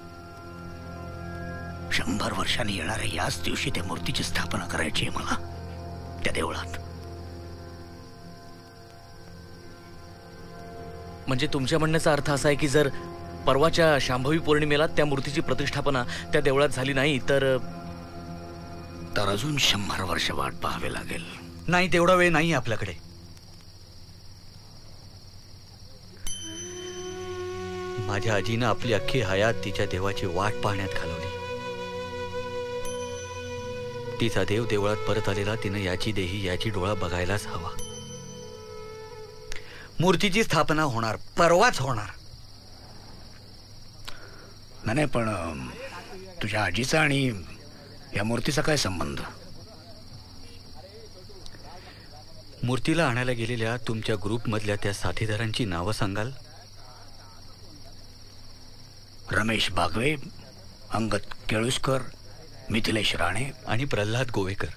100 वर्षांनी येणाऱ्या याच दिवशी त्या मूर्तीची स्थापना करायची आहे मला त्या देवळात. म्हणजे तुमच्या म्हणण्याचा अर्थ असा आहे की जर परवाच्या शांभवी पौर्णिमेला त्या मूर्तीची प्रतिष्ठापना त्या देवळात झाली नाही तर अजून 100 वर्ष वाट पाहावे लागेल. नाही, तेवढा वेळ नाही आपल्याकडे. माझ्या आजीनं आपली अख्खी हयात तिच्या देवाची वाट पाहण्यात घालवली. तिचा देव देवळात परत आलेला तिनं याची देही याची डोळा बघायलाच हवा. मूर्तीची स्थापना होणार, परवाच होणार. नाही, पण तुझ्या आजीचा आणि या मूर्तीचा काय संबंध? मूर्तीला आणायला गेलेल्या तुमच्या ग्रुपमधल्या त्या साथीदारांची नावं सांगाल? रमेश बागवे, अंगद केळुसकर, मिथिलेश राणे आणि प्रल्हाद गोवेकर.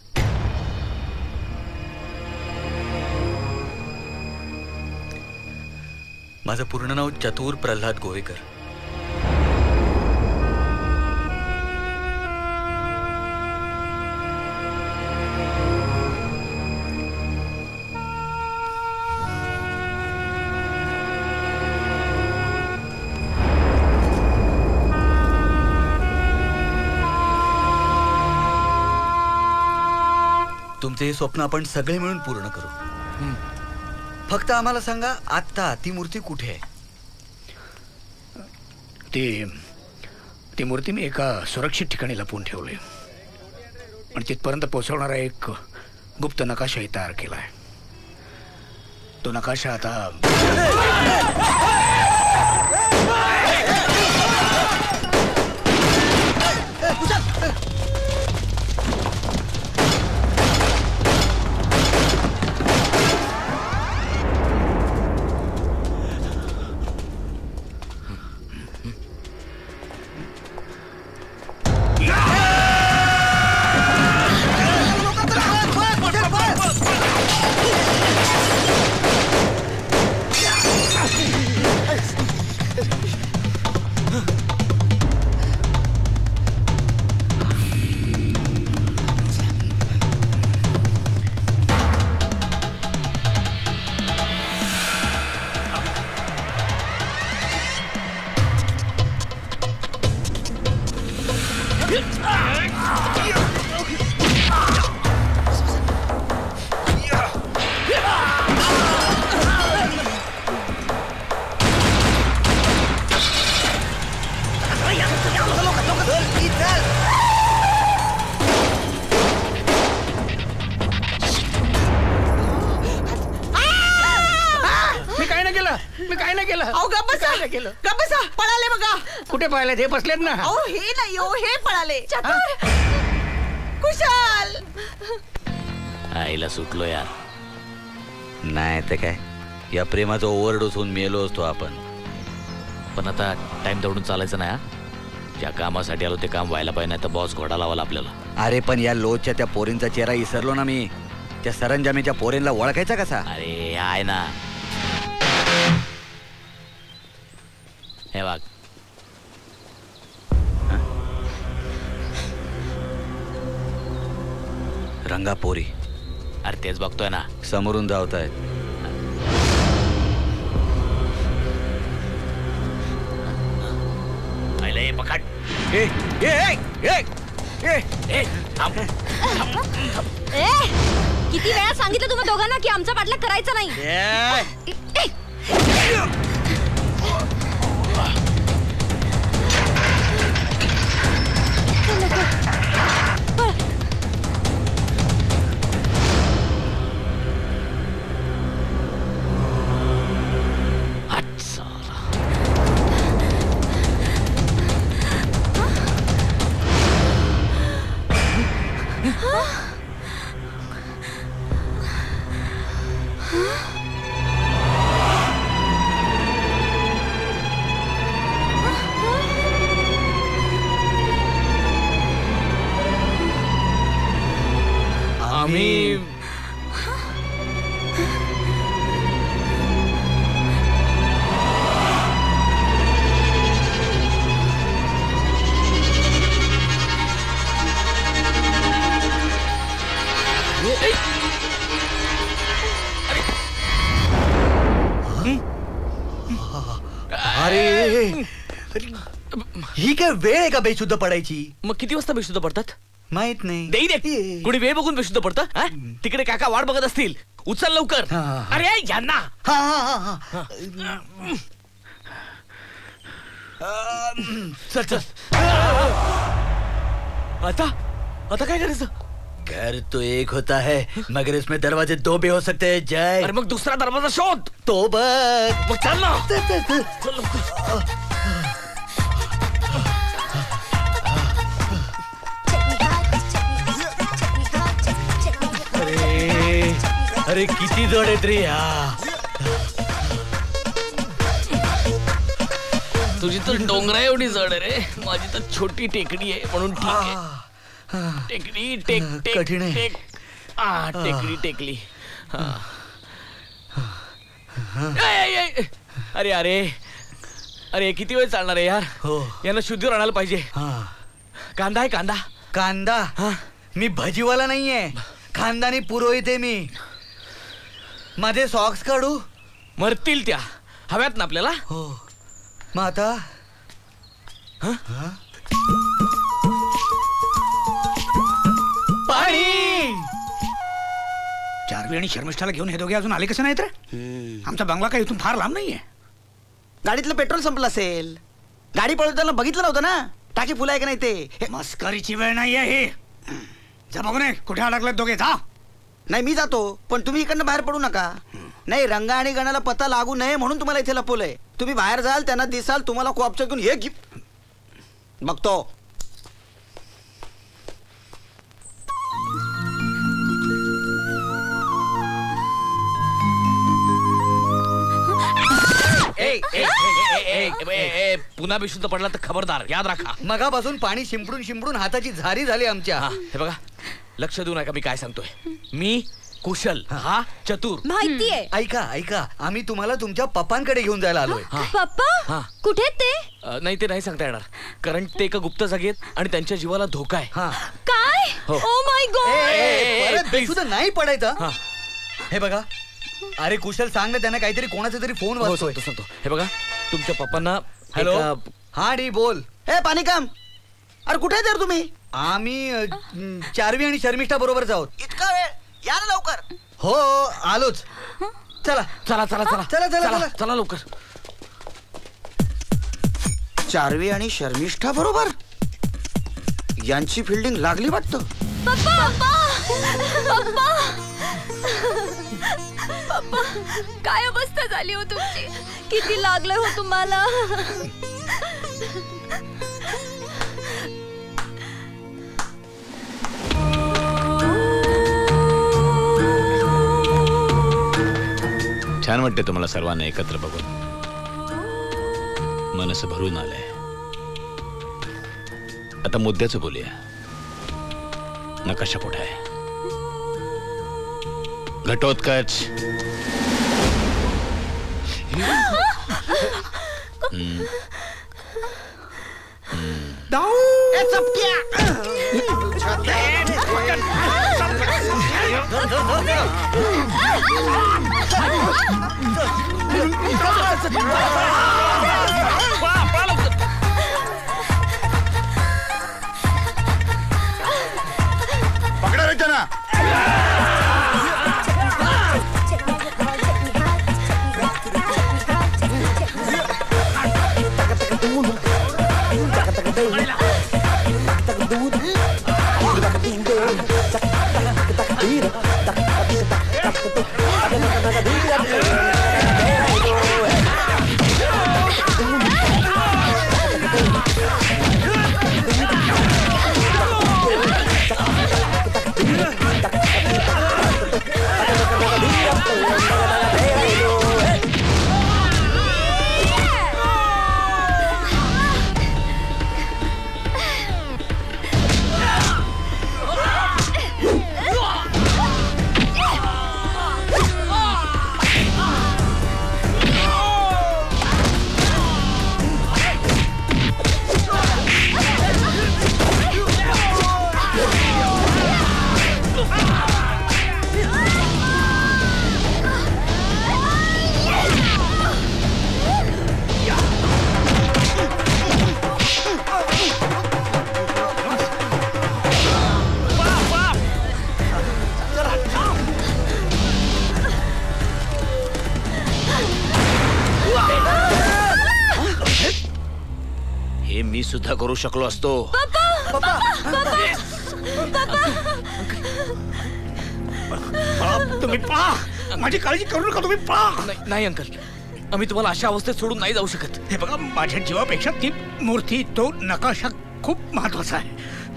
माझं पूर्ण नाव चतुर प्रल्हाद गोवेकर. तुमचे हे स्वप्न आपण सगळे मिळून पूर्ण करू. फक्त आम्हाला सांगा, आता ती मूर्ती कुठे आहे? ती मूर्ती मी एका सुरक्षित ठिकाणी लपवून ठेवली आणि तिथपर्यंत पोहोचवणारा एक गुप्त नकाशाही तयार केलाय. तो नकाशा आता मी काय नाही केलं. अहो गप्प बसा. काय नाही केलं. गप्प बसा. पळाले बघा. कुठे पळाले? हे बसलेत ना. अहो हे नाही हो, हे पळाले. कुशल आईला सुटलो यार. नाही तर काय, या प्रेमाचा ओव्हरडोस होऊन मेलो असतो आपण. पण आता टाइम दौडून चालायचं नाही. ज्या कामासाठी आलो ते काम व्हायला पाहिजे, नाही तर बॉस घोडा लावाला आपल्याला. अरे पण या लोजच्या त्या पोरींचा चेहरा विसरलो ना मी. त्या सरंजामीच्या पोरींना ओळखायचा कसा? अरे आहे ना, हे बघ. रंगा पोरी. अरे तेच बघतोय ना, समोरून धावतायत. पहिले पकड. ए ए ए ए ए थांब. ए किती वेळा सांगितलं तुम्हा दोघांना की आमचा पाठलाग करायचा नाही. ही काय वेळ आहे का बेशुद्ध पडायची? मग किती वाजता बेशुद्ध पडतात माहित नाही. देई दे. कुणी वेळ बघून बेशुद्ध पडतं? तिकडे काका वाट बघत असतील. उचल लवकर. अरे यांना. चल चल. आता काय करायचं? घर तो एक होता है मगर इसमें दरवाजे दो भी हो सकते हैं. जय. अरे मग दुसरा दरवाजा शोध. तो बघ. मग चल ना. अरे किती जड आहेत रे या. तुझी तर डोंगरा एवढी जड आहे रे, माझी तर छोटी टेकडी आहे म्हणून ठीक आहे. टेकडी टेक टेक कठीण आहे. टेक. टेकडी टेकली. अरे अरे अरे किती वेळ चालणार आहे यार. यांना शुद्धीवर आणायला पाहिजे. कांदा आहे कांदा. कांदा? मी भजीवाला नाहीये, खानदानी पुरोहित आहे मी. माझे सॉक्स काढू? मरतील त्या. हव्यात ना आपल्याला. हो. मग आता पाणी. चार्वी आणि शर्मिष्ठाला घेऊन हे दोघे अजून आले कसे नाहीत रे? आमचा बंगला काही इथून फार लांब नाहीये. गाडीतलं पेट्रोल संपलं असेल. गाडी पळवताना बघितलं नव्हतं ना टाकी फुलाय का नाही ते. मस्करीची वेळ नाहीये ही. जा बघू नये कुठे अडकलेत दोघे. जा. नाही मी जातो पण तुम्ही इकडनं बाहेर पडू नका. नाही रंगा आणि गणाला पता लागू नये म्हणून तुम्हाला इथे लपवलंय. तुम्ही बाहेर जाल त्यांना दिसाल तुम्हाला कोपच्या घेऊन हे गिफ्ट बघतो. पुन्हा बेशुद्ध पडला तर खबरदार. याद राखा. मगापासून पाणी शिंपडून शिंपडून हाताची झारी झाली आमच्या. हे बघा लक्ष देऊ नका मी काय सांगतोय. मी कुशल हा चतुर. माहितीये. ऐका ऐका आम्ही तुम्हाला तुमच्या पप्पांकडे घेऊन जायला आलोय. पप्पा कुठे ते? नाही ते नाही सांगता येणार कारण ते एका गुप्त जागेत आणि त्यांच्या जीवाला धोका आहे. काय? Oh my God. बेशुद्ध नाही पडायचं. हे बघा अरे कुशल सांग ना त्यांना काहीतरी कोणाचा तरी फोन वाजतोय. सांगतो. हे बघा तुमच्या पप्पांना. हॅलो. हा डी बोल. हे पाणी काम. अरे कुठे तर तुम्ही? आम्ही चार्वी आणि शर्मिष्ठा बरोबर आहोत. इतका वेळ? या ना लवकर. हो आलोच. चला चला चला चला चला चला चला चला लवकर. चार्वी आणि शर्मिष्ठा बरोबर यांची फिल्डिंग लागली वाटतं. पप्पा पप्पा पप्पा काय अवस्था झाली हो तुमची? किती लागलं हो तुम्हाला? छान वाटते तुम्हाला सर्वांना एकत्र बघून. मनस भरून आलंय. आता मुद्द्याचं बोलूया. नकाशा कुठे आहे? घटोत्कच. पकडा रे त्यांना. हे मी सुद्धा करू शकलो असतो. तुम्ही पळा. माझी काळजी करू नका. तुम्ही पळा. नाही अंकल, आम्ही तुम्हाला अशा अवस्थेत सोडून नाही जाऊ शकत. हे बघा, माझ्या जीवापेक्षा ती मूर्ती, तो नकाशा खूप महत्वाचा आहे.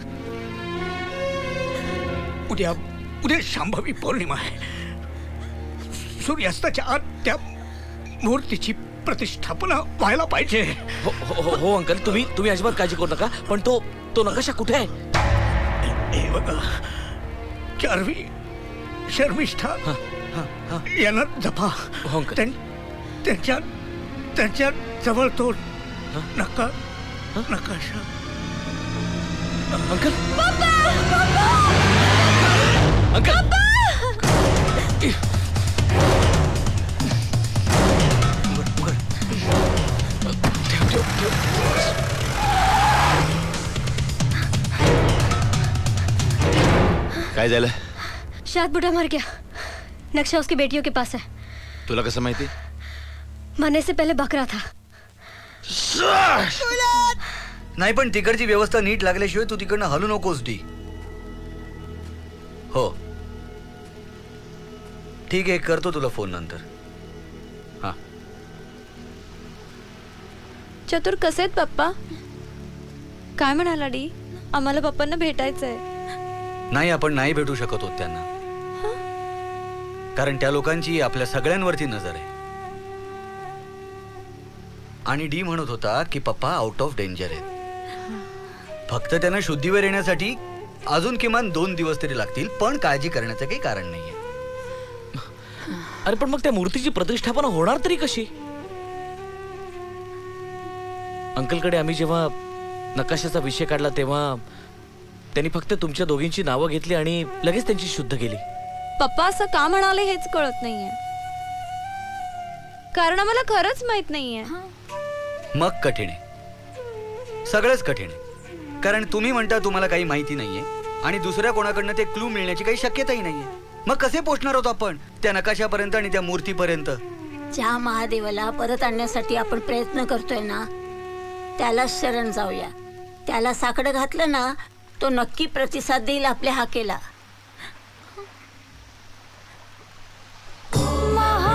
उद्या शांभवी पौर्णिमा आहे. सूर्यास्ताच्या आत त्या मूर्तीची प्रतिष्ठापना व्हायला पाहिजे. हो अंकल, तुम्ही अजिबात काळजी करू नका. पण तो नकाशा कुठे आहे? हे बघा, चार्वी, शर्मिष्ठा यांना जपा. त्यांच्या जवळ तो नकाशा. अंकल, अंकल, काय झालं? शायद बुढ़ा मर गया. नक्शा उसकी बेटियों के पास है. तुला कसं माहिती? मरने से पहले बक रहा था. नाही, पण तिकडची व्यवस्था नीट लागल्याशिवाय तू तिकडनं हलू नकोस. डी हो, ठीक आहे, करतो तुला फोन नंतर. हा. चतुर कसे आहेत पप्पा? काय म्हणाला डी? आम्हाला पप्पांना भेटायचंय. नाही, आपण नाही भेटू शकत होत त्यांना, कारण त्या लोकांची आपल्या सगळ्यांवरती नजर आहे. आणि डी म्हणत होता की पप्पा आउट ऑफ डेंजर आहेत. फक्त त्यांना शुद्धीवर येण्यासाठी अजून किमान 2 दिवस तरी लागतील, पण काळजी करण्याचं काही कारण नाहीये. अरे पण मग त्या मूर्तीची प्रतिष्ठापना होणार तरी कशी? अंकलकडे आम्ही जेव्हा नकाशाचा विषय काढला तेव्हा त्यांनी फक्त तुमच्या दोघींची नावं घेतली आणि लगेच त्यांची शुद्ध केली. पप्पा असं का म्हणाले हेच कळत नाहीये, कारण आम्हाला खरंच माहित नाहीये. मग कठीण आहे, सगळंच कठीण आहे. कारण तुम्ही म्हणता तुम्हाला काही माहिती नाहीये आणि दुसऱ्या कोणाकडनं ते क्लू मिळण्याची काही शक्यताही नाहीये. मग कसे पोहोचणार आहोत आपण त्या नकाशापर्यंत आणि त्या मूर्तीपर्यंत? ज्या महादेवाला परत आणण्यासाठी आपण प्रयत्न करतोय ना, त्याला शरण जाऊया. त्याला साकडं घातलं ना, तो नक्की प्रतिसाद देईल आपल्या हाकेला.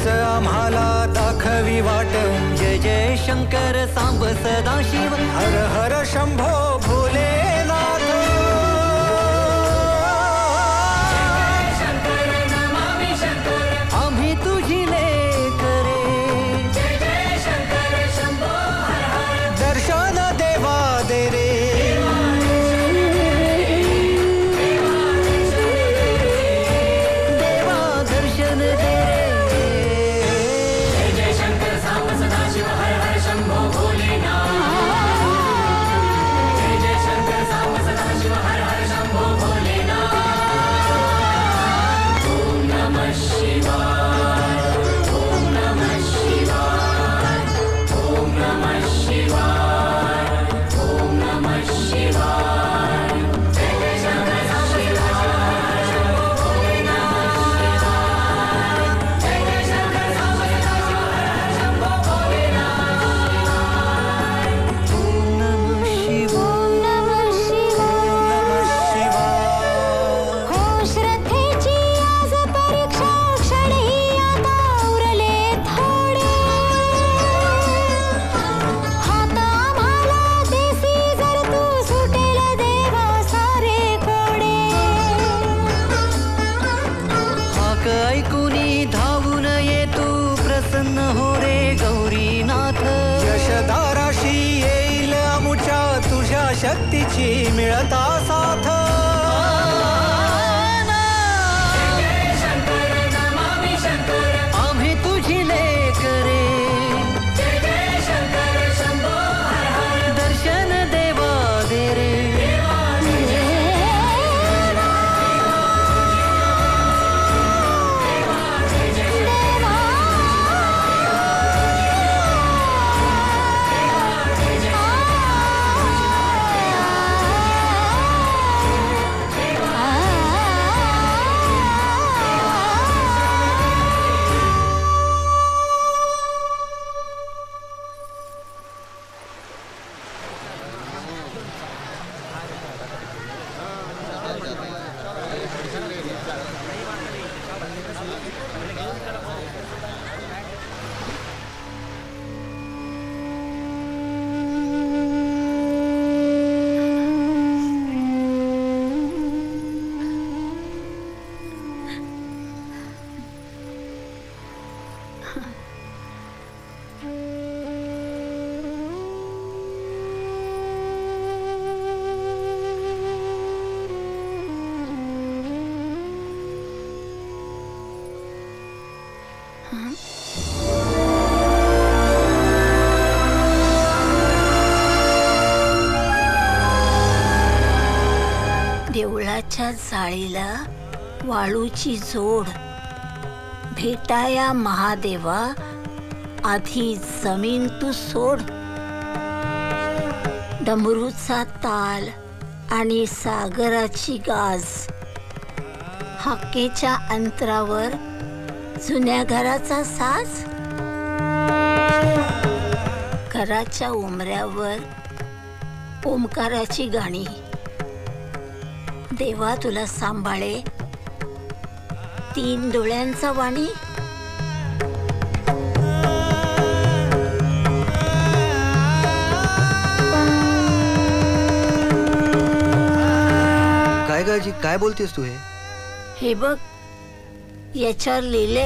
आम्हाला दाखवी वाट. जय जय शंकर सांब सदाशिव हर हर शंभो भोलेनाथ. आम्ही तुझी लेकरे. दर्शन देवा दे रे. शक्तीची मिळता साथ. आम्ही तुझी लेकरे. दर्शन देवा दे रे. देवळाच्या जाळीला वाळूची जोड. भेटाया महादेवा आधी जमीन तू सोड. डमरूचा ताल आणि सागराची गाज. हाकेच्या अंतरावर जुन्या घराचा साज. घराच्या उमऱ्यावर ओमकाराची गाणी. देवा तुला सांभाळे 3 डोळ्यांचा वाणी. काय गाजी काय बोलतेस तू? हे बघ याच्यावर लिहिले.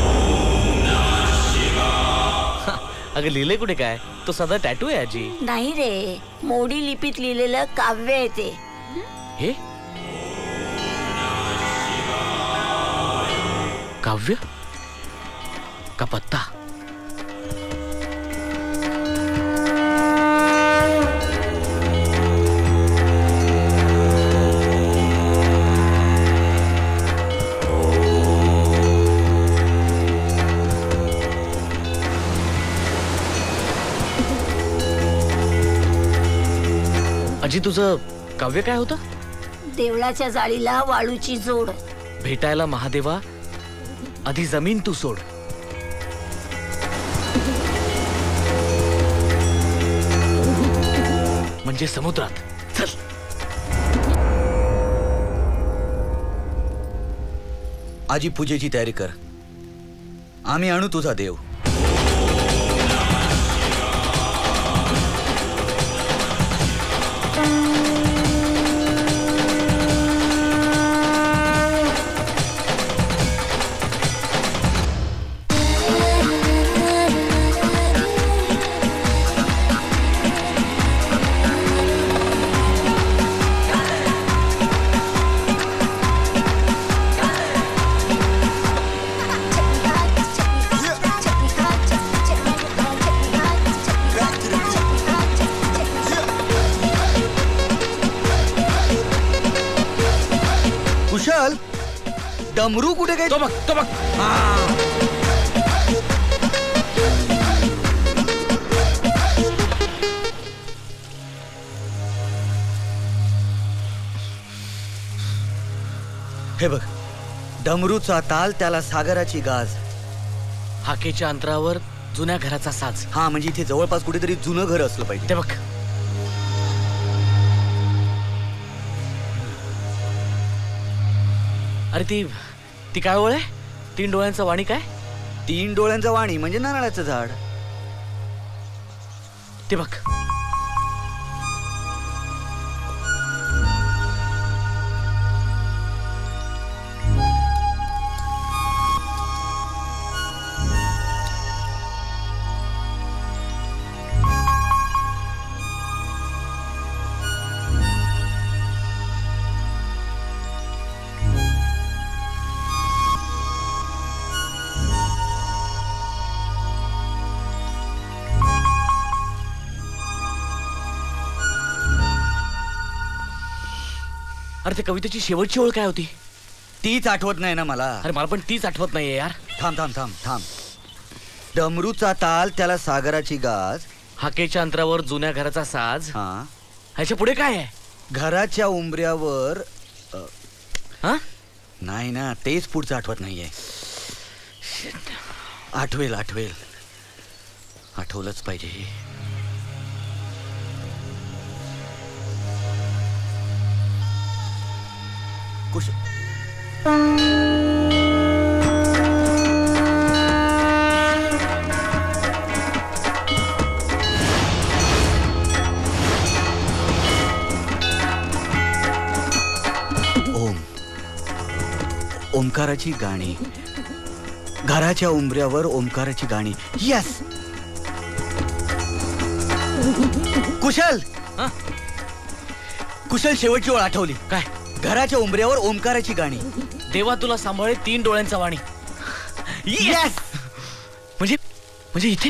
अगं लिहिले कुठे काय? तो साधा टॅटू आहे आजी. नाही रे, मोडी लिपीत लिहिलेलं काव्य आहे ते. हे काव्य का पत्ता? आजी तुझं काव्य काय होतं? देवळाच्या जाळीला वाळूची जोड. भेटायला महादेवा आधी जमीन तू सोड. म्हणजे समुद्रात. चल. आजी पूजेची तयारी कर. आम्ही आणू तुझा देव. कुशल, डमरू कुठे काय? तो बघ. हे बघ, डमरूचा ताल, त्याला सागराची गाज. हाकेच्या अंतरावर जुन्या घराचा साज. हा, म्हणजे इथे जवळपास कुठेतरी जुनं घर असलं पाहिजे. ते बघ. अरे ती काय ओळ आहे? 3 डोळ्यांचं वाणी काय? 3 डोळ्यांचं वाणी म्हणजे नारळाचं झाड. ते बघ. अरे त्या कवितेची शेवटची ओळ काय होती? तीच आठवत नाही ना मला. अरे मला पण तीच आठवत नाहीये यार. थांब. डमरूचा ताल, त्याला सागराची गाज. हाकेच्या अंतरावर जुन्या घराचा साज. हा, ह्याच्या पुढे काय आहे? घराच्या उंबऱ्यावर. नाही ना, तेच पुढचं आठवत नाहीये. आठवेल. आठवलंच पाहिजे. कुश ओंकाराची गाणी. घराच्या उंबऱ्यावर ओंकाराची गाणी. यस. कुशल, शेवटची ओळ आठवली. काय? घराच्या उंबऱ्यावर ओंकाराची गाणी. देवा तुला सांभाळे 3 डोळ्यांचा वाणी. यस. म्हणजे इथे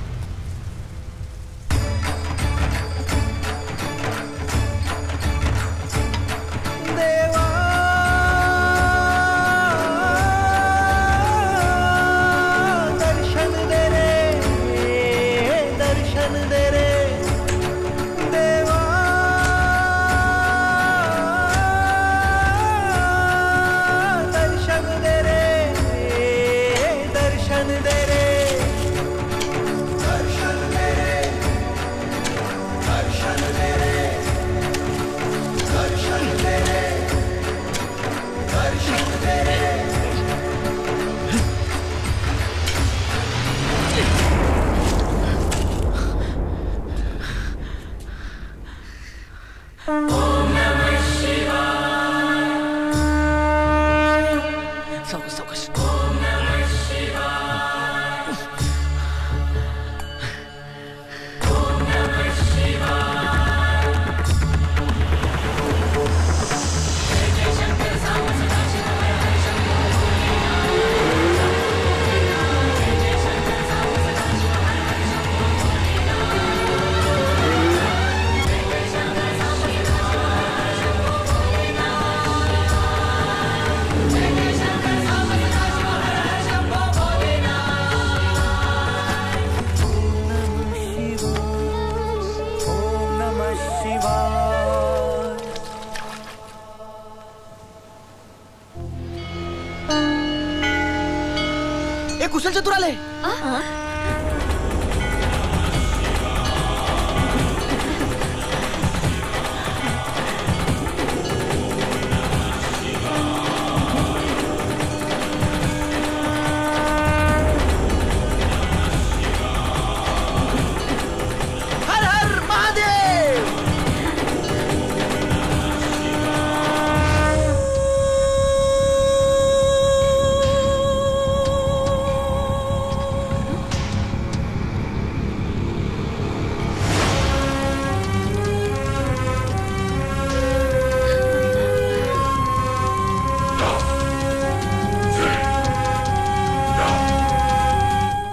कुशल चतुर आले.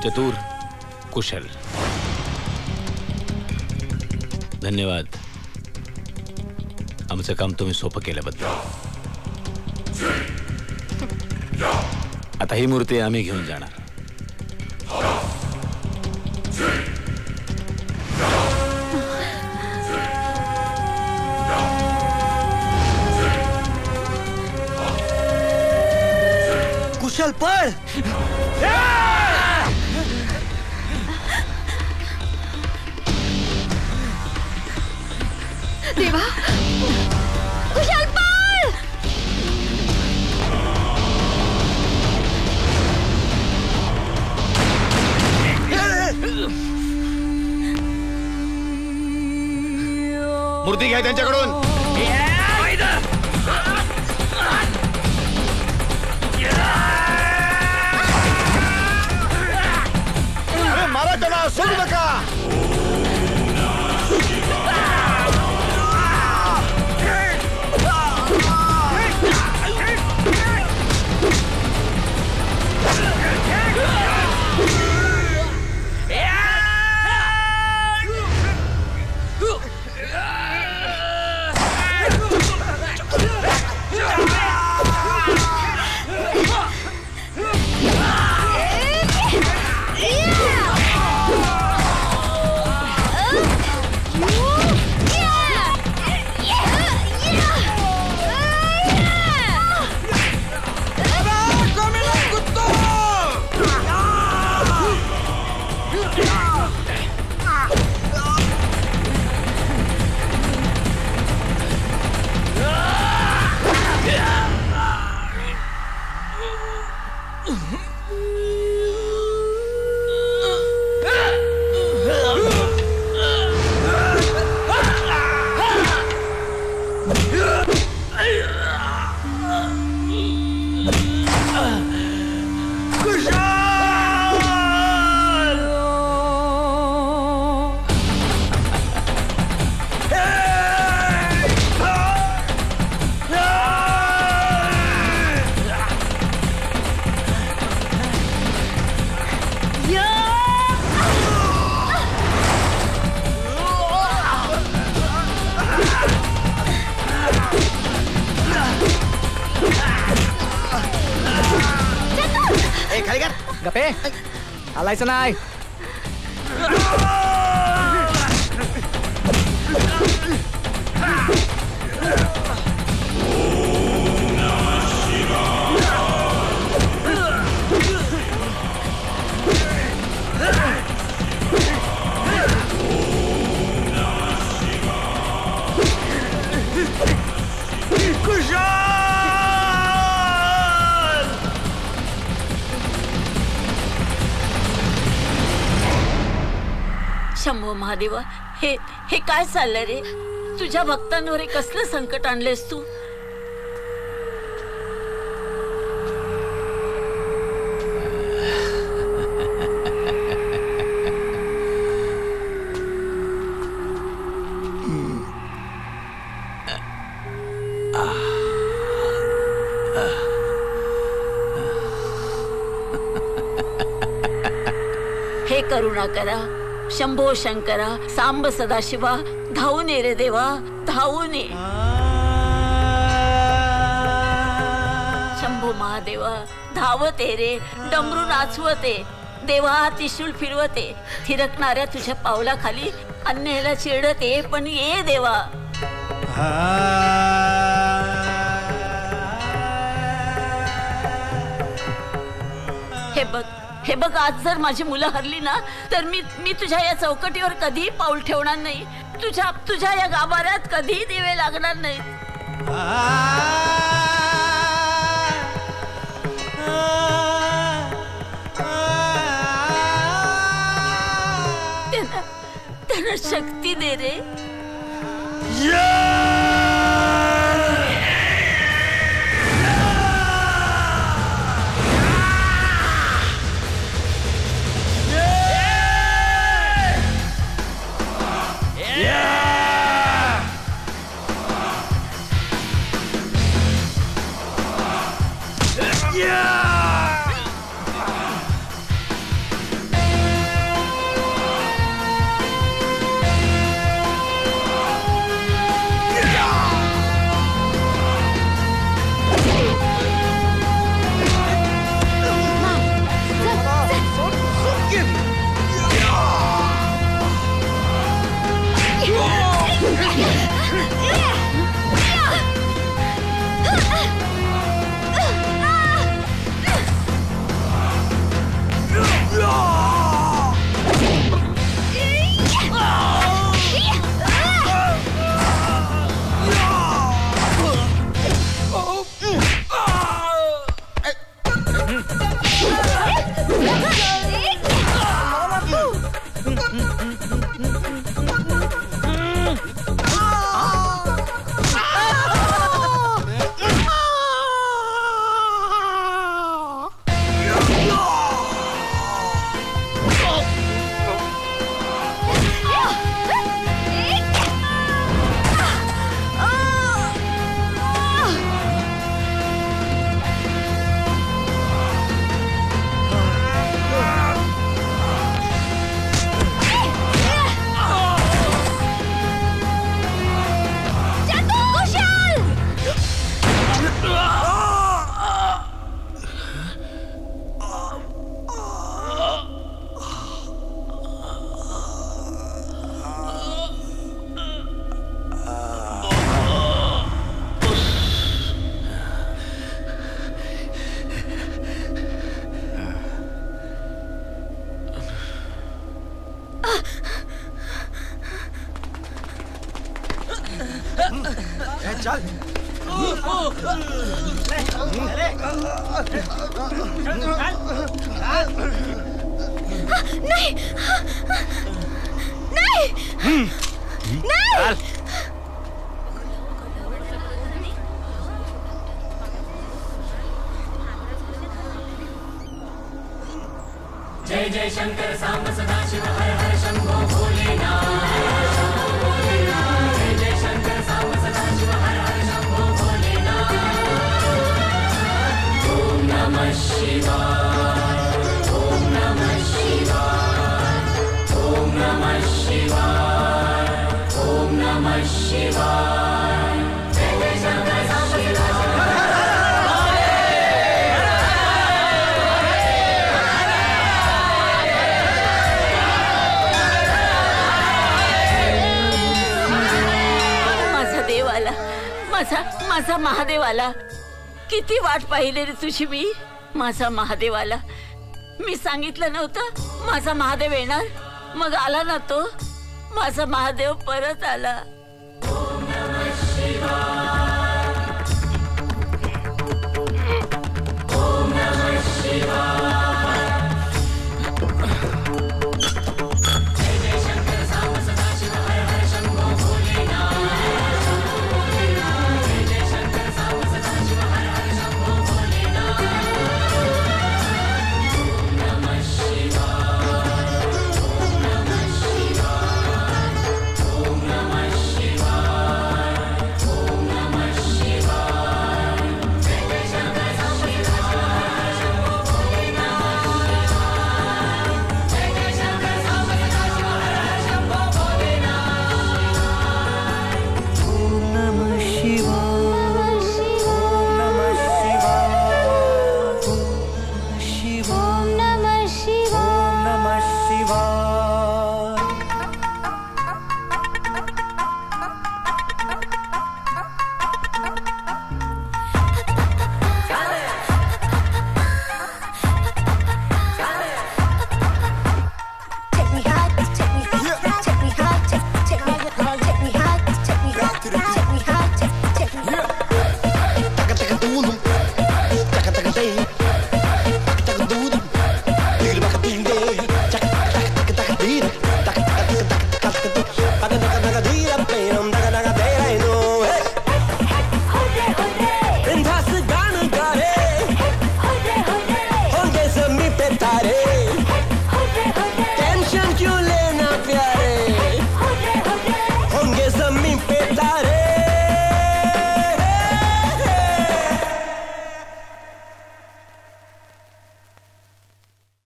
चतुर, कुशल. धन्यवाद आमचं काम तुम्ही सोपं केल्याबद्दल. आता ही मूर्ती आम्ही घेऊन जाणार. कुशल पळ. देवा, कुशल पळ. मूर्ती घ्या त्यांच्याकडून. मारा त्याला, सोडू नका. गप्पे आलायचं नाही. शंभो महादेवा, हे हे काय चाललंय रे? तुझ्या भक्तांवर कसलं संकट आणलेस तू? हे करुणा करा, शंभो शंकरा, सांब सदाशिवा, धावून ये रे देवा, धावून ये. शंभो महादेवा, धावते रे, डमरू नाचवते, देवा त्रिशूल फिरवते, थिरकणाऱ्या तुझ्या पावलाखाली अन्याला चिरडते, पण ये देवा. हे बघ, आज जर माझी मुलं हरली ना, तर मी तुझ्या या चौकटीवर कधीही पाऊल ठेवणार नाही. तुझ्या या गाभाऱ्यात कधीही दिवे लागणार नाहीत. त्यांना शक्ती दे रे. नहीं नहीं नहीं जय जय शंकर सांब सदा शिव हर हर शंभो भोलेनाथ जय जय शंकर सांब सदा शिव हर हर शंभो भोलेनाथ ओम नमः शिवाय ओम नमः शिवाय ओम नमः शिवाय ओम नमः शिवाय जय जय शंकर सांब सदा शिव माझा महादेव आला. किती वाट पाहिली रे तुझी मी. माझा महादेव आला. मी सांगितलं नव्हतं माझा महादेव येणार. मग आला ना तो. माझा महादेव परत आला.